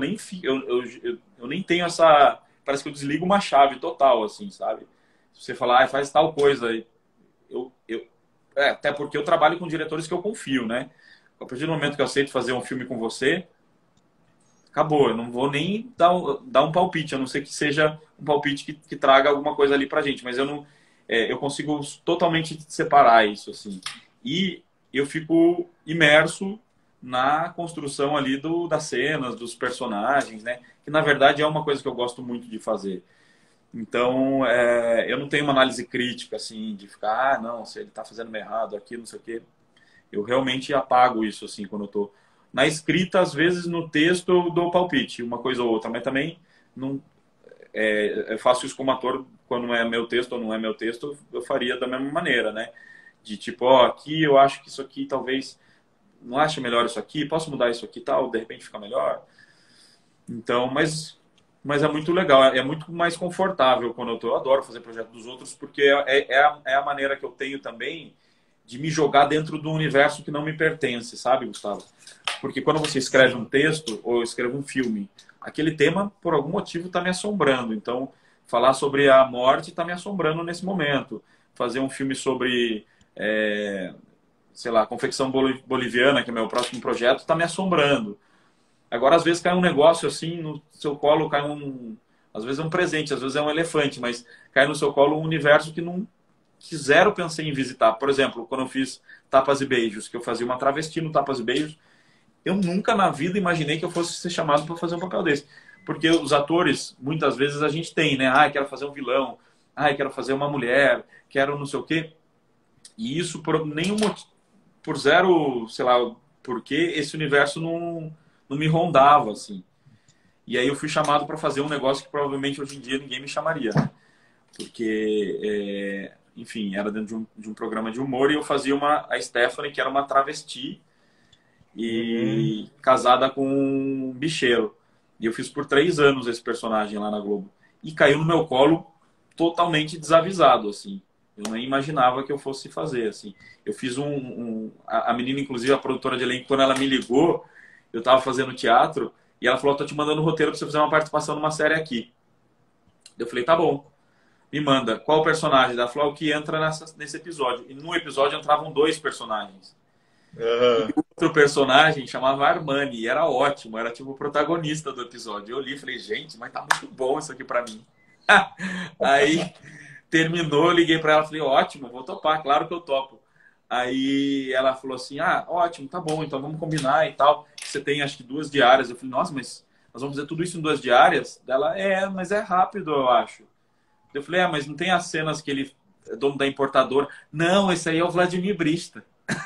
eu nem tenho essa. Parece que eu desligo uma chave total, assim, sabe? Se você falar, faz tal coisa, eu, eu, até porque eu trabalho com diretores que eu confio, né? A partir do momento que eu aceito fazer um filme com você, acabou. Eu não vou nem dar um palpite, a não ser que seja um palpite que traga alguma coisa ali pra gente. Mas eu não, eu consigo totalmente separar isso, assim. E eu fico imerso na construção ali das cenas, dos personagens, né? Que na verdade é uma coisa que eu gosto muito de fazer. Então, eu não tenho uma análise crítica, assim, de ficar, não, se ele tá fazendo errado aqui, não sei o quê. Eu realmente apago isso, assim, quando eu tô na escrita, às vezes no texto eu dou palpite, uma coisa ou outra, mas também não eu faço isso como ator, quando não é meu texto ou não é meu texto, eu faria da mesma maneira, né? De tipo, ó, aqui eu acho que isso aqui talvez não ache melhor isso aqui, posso mudar isso aqui e tal, de repente fica melhor. Então, mas é muito legal, é muito mais confortável quando eu adoro fazer projeto dos outros, porque é a maneira que eu tenho também de me jogar dentro do universo que não me pertence, sabe, Gustavo? Porque quando você escreve um texto ou escreve um filme, aquele tema, por algum motivo, está me assombrando. Então, falar sobre a morte está me assombrando nesse momento. Fazer um filme sobre, sei lá, confecção boliviana, que é meu próximo projeto, está me assombrando. Agora, às vezes, cai um negócio assim no seu colo, cai um... Às vezes é um presente, às vezes é um elefante, mas cai no seu colo um universo que não... que zero pensei em visitar. Por exemplo, quando eu fiz Tapas e Beijos, que eu fazia uma travesti no Tapas e Beijos, eu nunca na vida imaginei que eu fosse ser chamado para fazer um papel desse. Porque os atores, muitas vezes a gente tem, né? Ah, quero fazer um vilão. Ah, quero fazer uma mulher. Quero não sei o quê. E isso por nenhum motivo, por zero, sei lá, porque esse universo não me rondava, assim. E aí eu fui chamado para fazer um negócio que provavelmente hoje em dia ninguém me chamaria, né? Porque, enfim, era dentro de um programa de humor e eu fazia a Stephanie, que era uma travesti, e casada com um bicheiro. E eu fiz por 3 anos esse personagem lá na Globo. E caiu no meu colo totalmente desavisado, assim. Eu nem imaginava que eu fosse fazer, assim. Eu fiz a menina, inclusive, a produtora de elenco, quando ela me ligou, eu tava fazendo teatro, e ela falou, tô te mandando um roteiro pra você fazer uma participação numa série aqui. Eu falei, tá bom. Me manda. Qual personagem? Ela falou, o que entra nesse episódio. E no episódio entravam 2 personagens. E o outro personagem chamava Armani, e era ótimo, era tipo o protagonista do episódio. Eu li e falei, gente, mas tá muito bom isso aqui pra mim. Aí terminou, eu liguei pra ela e falei, ótimo, vou topar, claro que eu topo. Aí ela falou assim, ah, ótimo, tá bom, então vamos combinar e tal. Você tem acho que 2 diárias. Eu falei, nossa, mas nós vamos fazer tudo isso em 2 diárias? Ela, mas é rápido, eu acho. Eu falei, mas não tem as cenas que ele é dono da importadora? Não, esse aí é o Vladimir Brista.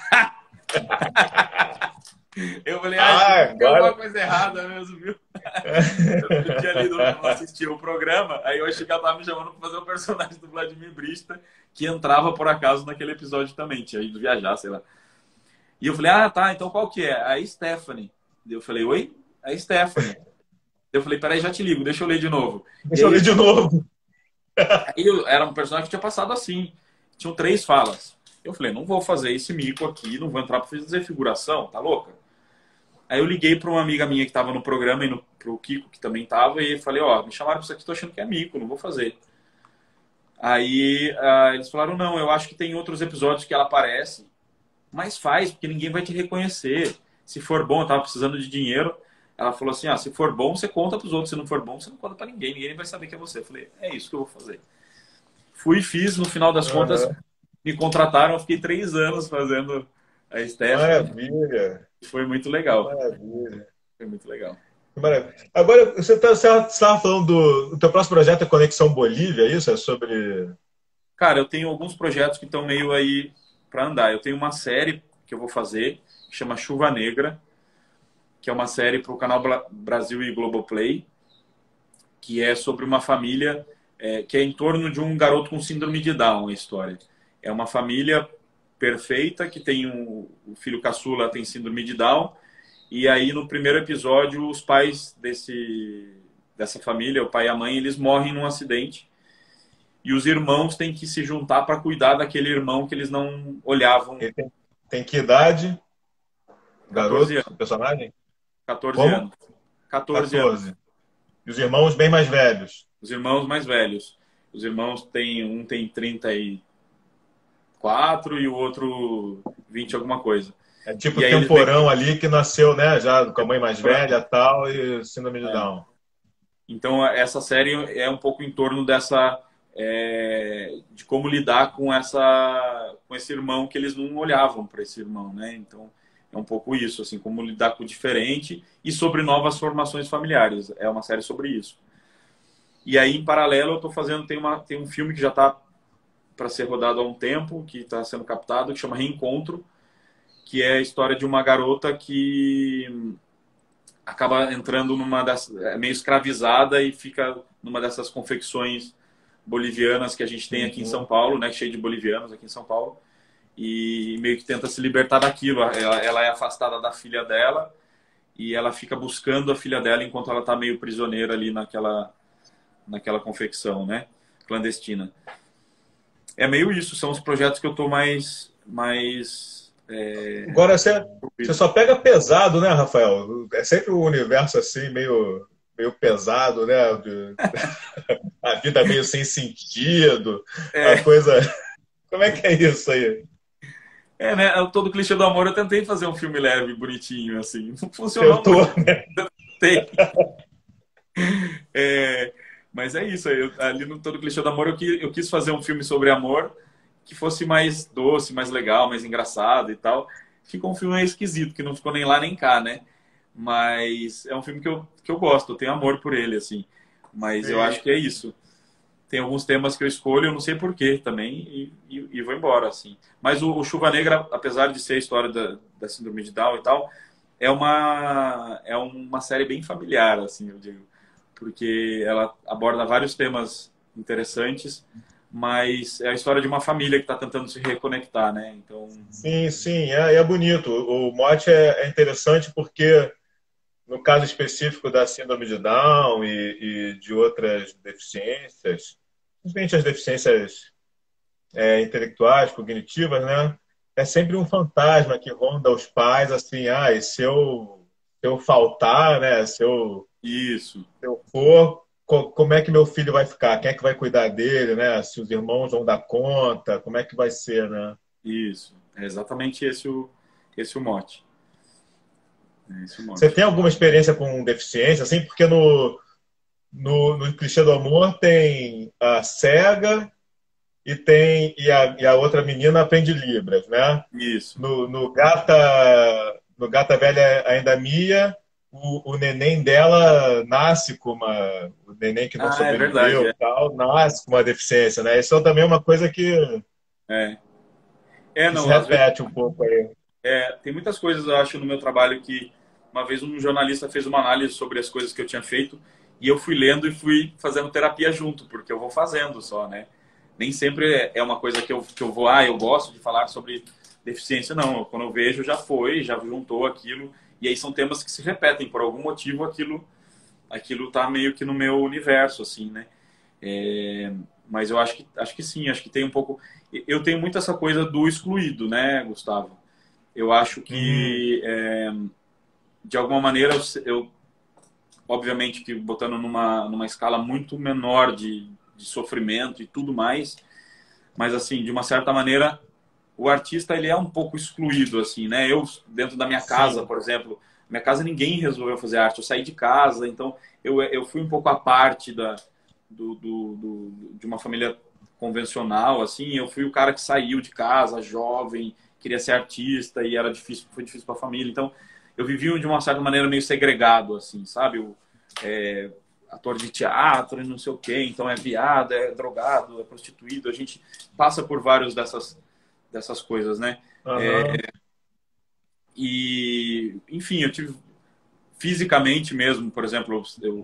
Eu falei, tem alguma coisa errada mesmo, viu? Eu tinha lido, não assistia o programa, aí eu achei que ela tava me chamando pra fazer o personagem do Vladimir Brista, que entrava por acaso naquele episódio também, tinha ido viajar, sei lá. E eu falei, tá, então qual que é? A Stephanie. Eu falei, oi? A Stephanie. Eu falei, peraí, já te ligo, deixa eu ler de novo. Deixa eu ler de novo. Aí era um personagem que tinha passado assim, tinham 3 falas. Eu falei, não vou fazer esse mico aqui, não vou entrar pra fazer figuração, tá louca? Aí eu liguei para uma amiga minha que estava no programa e pro Kiko, que também estava, e falei, me chamaram para isso aqui, tô achando que é mico, não vou fazer. Aí eles falaram, não, eu acho que tem outros episódios que ela aparece, mas faz, porque ninguém vai te reconhecer. Se for bom, eu tava precisando de dinheiro. Ela falou assim, se for bom, você conta pros outros, se não for bom, você não conta para ninguém vai saber que é você. Eu falei, é isso que eu vou fazer. Fui e fiz, no final das contas, me contrataram, eu fiquei 3 anos fazendo a Stephanie. Maravilha. Foi muito legal. Maravilha. Foi muito legal. Maravilha. Agora, você estava falando do teu próximo projeto é Conexão Bolívia, é isso? É sobre... Cara, eu tenho alguns projetos que estão meio aí para andar. Eu tenho uma série que eu vou fazer, que chama Chuva Negra, que é uma série para o canal Brasil e Globoplay, que é sobre uma família que é em torno de um garoto com síndrome de Down, a história. É uma família perfeita que tem o filho caçula tem síndrome de Down, e aí no primeiro episódio os pais dessa família, o pai e a mãe, eles morrem num acidente e os irmãos têm que se juntar para cuidar daquele irmão que eles não olhavam. Ele tem que idade? Garoto, 14 anos. personagem? 14 Como? anos. 14 anos. E os irmãos bem mais velhos? Os irmãos mais velhos. Os irmãos um tem 34 e o outro 20 alguma coisa. É tipo o temporão ali que nasceu, né? Já com a mãe mais velha e tal, e síndrome de Down. Então, essa série é um pouco em torno dessa... de como lidar com esse irmão que eles não olhavam para esse irmão, né? Então, é um pouco isso, assim, como lidar com o diferente e sobre novas formações familiares. É uma série sobre isso. E aí, em paralelo, eu estou fazendo... Tem um filme que já está para ser rodado há um tempo, que está sendo captado, que chama Reencontro, que é a história de uma garota que acaba entrando meio escravizada e fica numa dessas confecções bolivianas que a gente tem aqui em São Paulo, né, cheio de bolivianos aqui em São Paulo, e meio que tenta se libertar daquilo. Ela é afastada da filha dela e ela fica buscando a filha dela enquanto ela está meio prisioneira ali naquela confecção, né, clandestina. É meio isso, são os projetos que eu estou mais mas Agora você só pega pesado, né, Rafael? É sempre um universo assim, meio pesado, né? A vida meio sem sentido, a é, coisa. Como é que é isso aí? né? Todo clichê do amor eu tentei fazer um filme leve, bonitinho, assim. Não funcionou Tentou, muito. Tentei. É, mas é isso. Ali no Todo Clichê do Amor eu quis fazer um filme sobre amor que fosse mais doce, mais legal, mais engraçado e tal. Ficou um filme meio esquisito, que não ficou nem lá nem cá, né? Mas é um filme que eu gosto, eu tenho amor por ele, assim. Mas eu sim. acho que é isso. Tem alguns temas que eu escolho, eu não sei porquê também, e vou embora, assim. Mas o Chuva Negra, apesar de ser a história da Síndrome de Down e tal, é uma série bem familiar, assim, eu digo. Porque ela aborda vários temas interessantes, mas é a história de uma família que está tentando se reconectar, né? Então, Sim, sim, é bonito. O mote é interessante porque, no caso específico da síndrome de Down e de outras deficiências, principalmente as deficiências intelectuais, cognitivas, né? É sempre um fantasma que ronda os pais, assim, e se eu faltar, né? isso, Se eu for, como é que meu filho vai ficar? Quem é que vai cuidar dele, né? Se os irmãos vão dar conta, como é que vai ser, né? isso. É exatamente esse o mote. É esse o Você mote. tem alguma experiência com deficiência, assim? Porque no Clichê do Amor tem a cega e a outra menina aprende Libras, né? Isso. No Gata Velha Ainda Mia, o neném dela nasce com o neném que não Ah, é verdade. sobreviveu, tal, nasce com uma deficiência, né? Isso também é uma coisa É. É, que se não, às vezes repete um pouco aí. tem muitas coisas, eu acho, no meu trabalho que uma vez um jornalista fez uma análise sobre as coisas que eu tinha feito e eu fui lendo e fui fazendo terapia junto, porque eu vou fazendo só, né? Nem sempre é uma coisa que eu vou, eu gosto de falar sobre deficiência, não. Quando eu vejo, já foi, já juntou aquilo, e aí são temas que se repetem, por algum motivo aquilo tá meio que no meu universo, assim, né? É, mas eu acho que sim, acho que tem um pouco. Eu tenho muito essa coisa do excluído, né, Gustavo? Eu acho Hum, que, de alguma maneira, obviamente, que botando numa escala muito menor de sofrimento e tudo mais, mas, assim, de uma certa maneira, o artista, ele é um pouco excluído, assim, né? Eu, dentro da minha casa, sim. por exemplo, minha casa ninguém resolveu fazer arte, eu saí de casa, então eu fui um pouco à parte de uma família convencional, assim, eu fui o cara que saiu de casa, jovem, queria ser artista e era difícil, foi difícil para a família, então eu vivi de uma certa maneira meio segregado, assim, sabe? É, ator de teatro e não sei o quê, então é viado, é drogado, é prostituído, a gente passa por vários dessas coisas, né? Aham. E, enfim, eu tive fisicamente mesmo, por exemplo,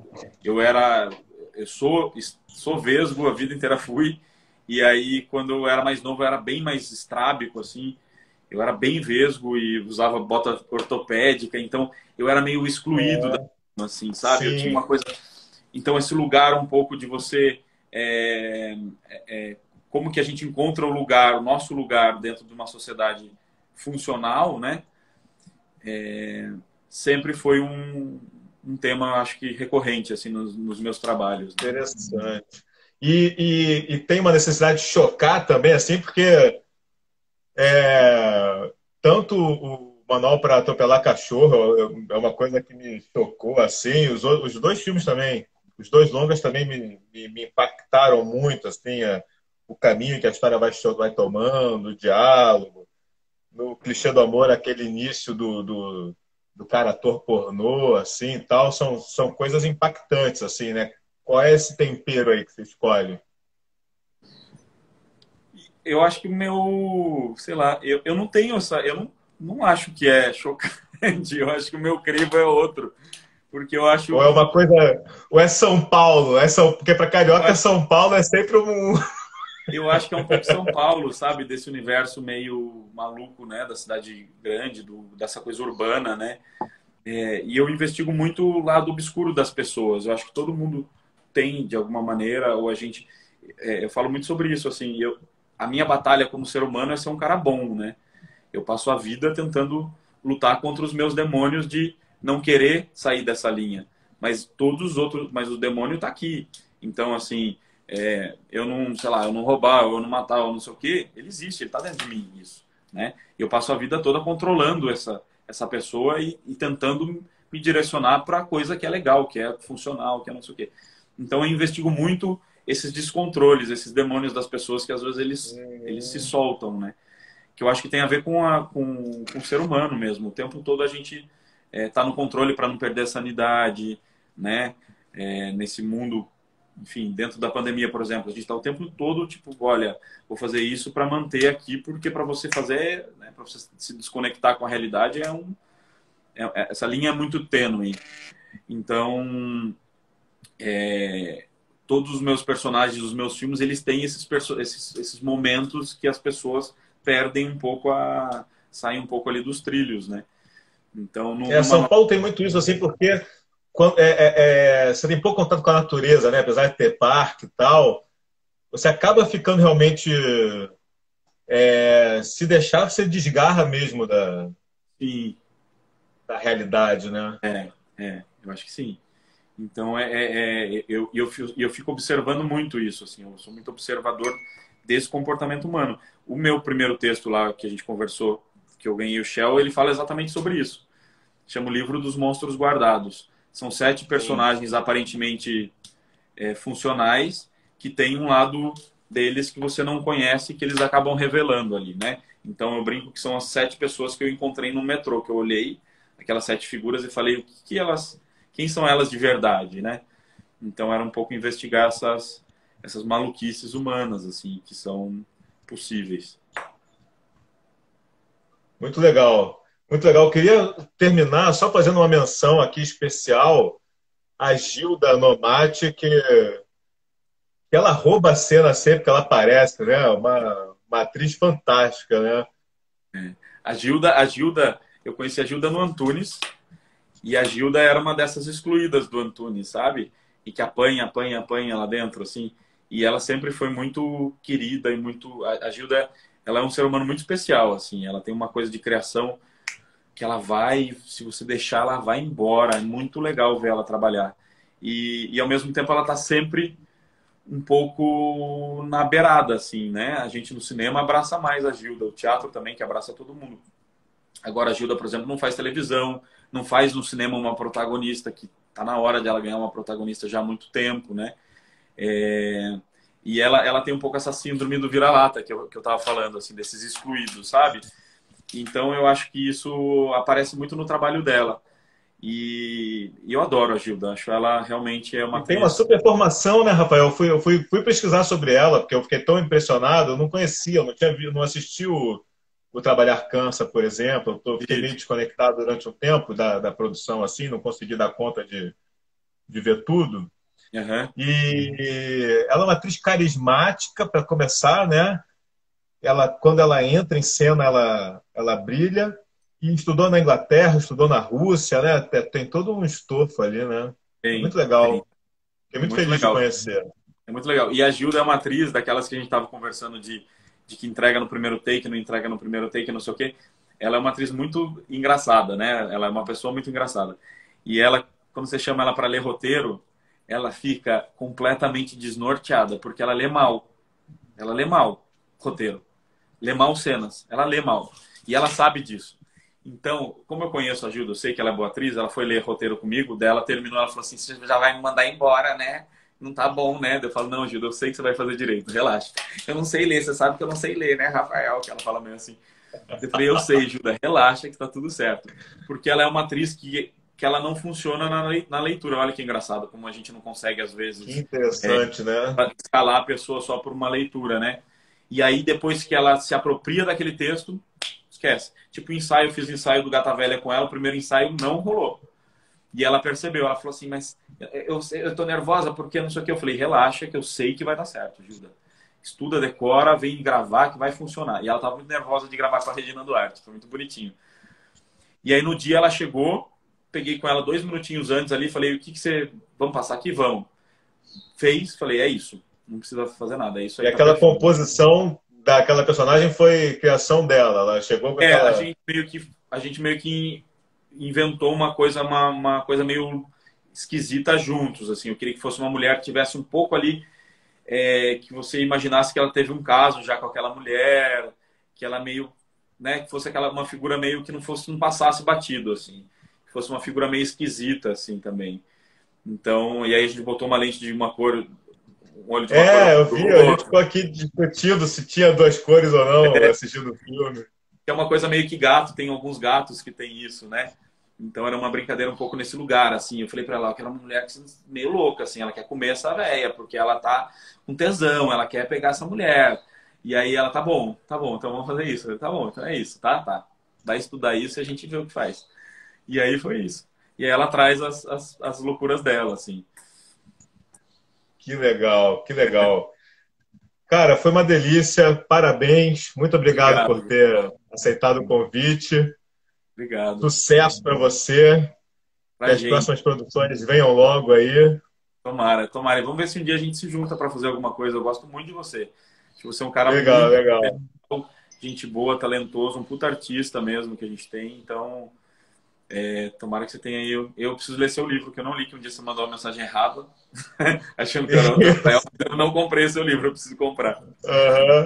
eu sou vesgo, a vida inteira fui, e aí quando eu era mais novo eu era bem mais estrábico, assim, eu era bem vesgo e usava bota ortopédica, então eu era meio excluído da, É, assim, sabe? Eu tinha sim. uma coisa, então esse lugar um pouco de você, é, é, como que a gente encontra o lugar, o nosso lugar dentro de uma sociedade funcional, né? Sempre foi um tema, acho que recorrente assim nos meus trabalhos, né? Interessante. E tem uma necessidade de chocar também, assim, porque tanto o Manual para Atropelar Cachorro é uma coisa que me chocou, assim, os dois filmes também, os dois longas também me impactaram muito, assim, o caminho que a história vai tomando, o diálogo. No Clichê do Amor, aquele início do cara ator pornô, assim, tal, são coisas impactantes, assim, né? Qual é esse tempero aí que você escolhe? Eu acho que o meu, sei lá, eu não tenho eu não acho que é chocante. Eu acho que o meu crivo é outro, porque eu Ou acho é que uma coisa. Ou é São Paulo? Porque para eu carioca, acho, São Paulo é sempre um. eu acho que é um pouco São Paulo, sabe, desse universo meio maluco, né, da cidade grande, dessa coisa urbana, né? E eu investigo muito o lado obscuro das pessoas. Eu acho que todo mundo tem, de alguma maneira, ou a gente. Eu falo muito sobre isso, assim. a minha batalha como ser humano é ser um cara bom, né? Eu passo a vida tentando lutar contra os meus demônios de não querer sair dessa linha. Mas todos os outros, mas o demônio tá aqui. Então, assim, eu não, sei lá, eu não roubar, eu não matar, eu não sei o quê, ele existe, ele tá dentro de mim, isso, né? E eu passo a vida toda controlando essa pessoa e tentando me direcionar para a coisa que é legal, que é funcional, que é não sei o quê. Então, eu investigo muito esses descontroles, esses demônios das pessoas que às vezes eles se soltam, né? Que eu acho que tem a ver com o ser humano mesmo. O tempo todo a gente tá no controle para não perder a sanidade, né? Nesse mundo, enfim, dentro da pandemia, por exemplo, a gente está o tempo todo tipo, olha, vou fazer isso para manter aqui, porque para você fazer, né, para você se desconectar com a realidade essa linha é muito tênue. Então, todos os meus personagens, os meus filmes, eles têm esses momentos que as pessoas perdem um pouco saem um pouco ali dos trilhos, né? Então, São Paulo tem muito isso, assim, porque você tem pouco contato com a natureza, né? Apesar de ter parque e tal, você acaba ficando realmente... se deixar, você desgarra mesmo sim, da realidade, né? eu acho que sim. Então, eu fico observando muito isso, assim, eu sou muito observador desse comportamento humano. O meu primeiro texto lá que a gente conversou, que eu ganhei o Shell, ele fala exatamente sobre isso. Chama o Livro dos Monstros Guardados. São 7 personagens aparentemente funcionais que tem um lado deles que você não conhece, que eles acabam revelando ali, né? Então eu brinco que são as 7 pessoas que eu encontrei no metrô, que eu olhei aquelas 7 figuras e falei quem são elas de verdade, né? Então era um pouco investigar essas maluquices humanas, assim, que são possíveis. Muito legal. Muito legal. Eu queria terminar só fazendo uma menção aqui especial à Gilda Nomati, que ela rouba a cena sempre que ela aparece, né? Uma atriz fantástica, né? A Gilda, eu conheci a Gilda no Antunes, e a Gilda era uma dessas excluídas do Antunes, sabe? E que apanha lá dentro, assim. E ela sempre foi muito querida e muito... A Gilda, ela é um ser humano muito especial, assim. Ela tem uma coisa de criação que ela vai, se você deixar, ela vai embora. É muito legal ver ela trabalhar. E ao mesmo tempo, ela tá sempre um pouco na beirada, assim, né? A gente no cinema abraça mais a Gilda. O teatro também, que abraça todo mundo. Agora, a Gilda, por exemplo, não faz televisão, não faz no cinema uma protagonista, que tá na hora de ela ganhar uma protagonista já há muito tempo, né? E ela tem um pouco essa síndrome do vira-lata que eu tava falando, assim, desses excluídos, sabe? Então, eu acho que isso aparece muito no trabalho dela. E eu adoro a Gilda, acho ela realmente é uma E tem uma atriz. super formação, né, Rafael? Eu fui pesquisar sobre ela, porque eu fiquei tão impressionado, eu não conhecia, eu não tinha visto, não assisti o Trabalhar Cansa, por exemplo. Fiquei meio desconectado durante um tempo da produção, assim, não consegui dar conta de ver tudo. Uhum. E ela é uma atriz carismática, para começar, né? Quando ela entra em cena, ela brilha. E estudou na Inglaterra, estudou na Rússia, né? Tem todo um estofo ali, né? É muito Tem. legal. Fiquei É muito muito feliz de legal. conhecer. É muito legal. E a Gilda é uma atriz daquelas que a gente estava conversando de que entrega no primeiro take, não entrega no primeiro take, não sei o quê. Ela é uma atriz muito engraçada, né? Ela é uma pessoa muito engraçada. E ela, quando você chama ela para ler roteiro, ela fica completamente desnorteada, porque ela lê mal. Ela lê mal roteiro. Lê mal cenas. Ela lê mal. E ela sabe disso. Então, como eu conheço a Gilda, eu sei que ela é boa atriz, ela foi ler roteiro comigo, dela terminou, ela falou assim, você já vai me mandar embora, né? Não tá bom, né? Eu falo, não, Gilda, eu sei que você vai fazer direito, relaxa. Eu não sei ler, você sabe que eu não sei ler, né, Rafael? Que ela fala meio assim. Eu falei, eu sei, Gilda, relaxa que tá tudo certo. Porque ela é uma atriz que ela não funciona na leitura. Olha que engraçado, como a gente não consegue, às Que vezes, interessante, né? escalar a pessoa só por uma leitura, né? E aí, depois que ela se apropria daquele texto, esquece. Tipo, ensaio, eu fiz ensaio do Gata Velha com ela, o primeiro ensaio não rolou. E ela percebeu, ela falou assim, mas eu tô nervosa porque não sei o que. Eu falei, relaxa que eu sei que vai dar certo, Gilda. Estuda, decora, vem gravar que vai funcionar. E ela tava muito nervosa de gravar com a Regina Duarte, foi muito bonitinho. E aí no dia ela chegou, peguei com ela 2 minutinhos antes ali, falei, o que você... Vamos passar aqui? Vamos. Fez, falei, é isso. Não precisa fazer nada, é isso E aí, tá aquela perfeito. composição daquela personagem foi criação dela. Ela chegou com É, aquela. a gente meio que inventou uma coisa meio esquisita juntos, assim. Eu queria que fosse uma mulher que tivesse um pouco ali, que você imaginasse que ela teve um caso já com aquela mulher, que ela meio, né, que fosse uma figura meio que não passasse batido, assim. Que fosse uma figura meio esquisita, assim, também. Então, e aí a gente botou uma lente de uma cor, um olho de uma cor Eu vi, do a gente outro, ficou aqui discutindo se tinha duas cores ou não assistindo o filme. que é uma coisa meio que gato, tem alguns gatos que tem isso, né? Então era uma brincadeira um pouco nesse lugar, assim. Eu falei pra ela, eu quero uma mulher meio louca, assim, ela quer comer essa véia, porque ela tá com tesão, ela quer pegar essa mulher. E aí ela, tá bom, então vamos fazer isso. Eu, tá bom, então é isso, tá. Vai estudar isso e a gente vê o que faz. E aí foi isso. E aí ela traz as loucuras dela, assim. Que legal, que legal. Cara, foi uma delícia. Parabéns. Muito obrigado por Obrigado, ter aceitado o convite. obrigado. Sucesso para você. Que Pra as gente. próximas produções venham logo aí. Tomara, tomara. E vamos ver se um dia a gente se junta para fazer alguma coisa. Eu gosto muito de você. Acho que você é um cara Legal, muito legal. gente boa, talentoso, um puta artista mesmo que a gente tem. Então, tomara que você tenha aí. Eu preciso ler seu livro, que eu não li, que um dia você mandou uma mensagem errada, achando que era outro papel. Eu não comprei seu livro, eu preciso comprar. Aham.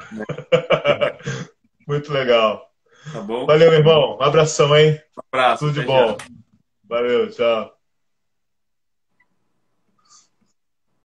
Muito legal. Tá bom? Valeu, meu irmão. Um abração, hein? Um abraço, Tudo de até bom. já. Valeu, tchau.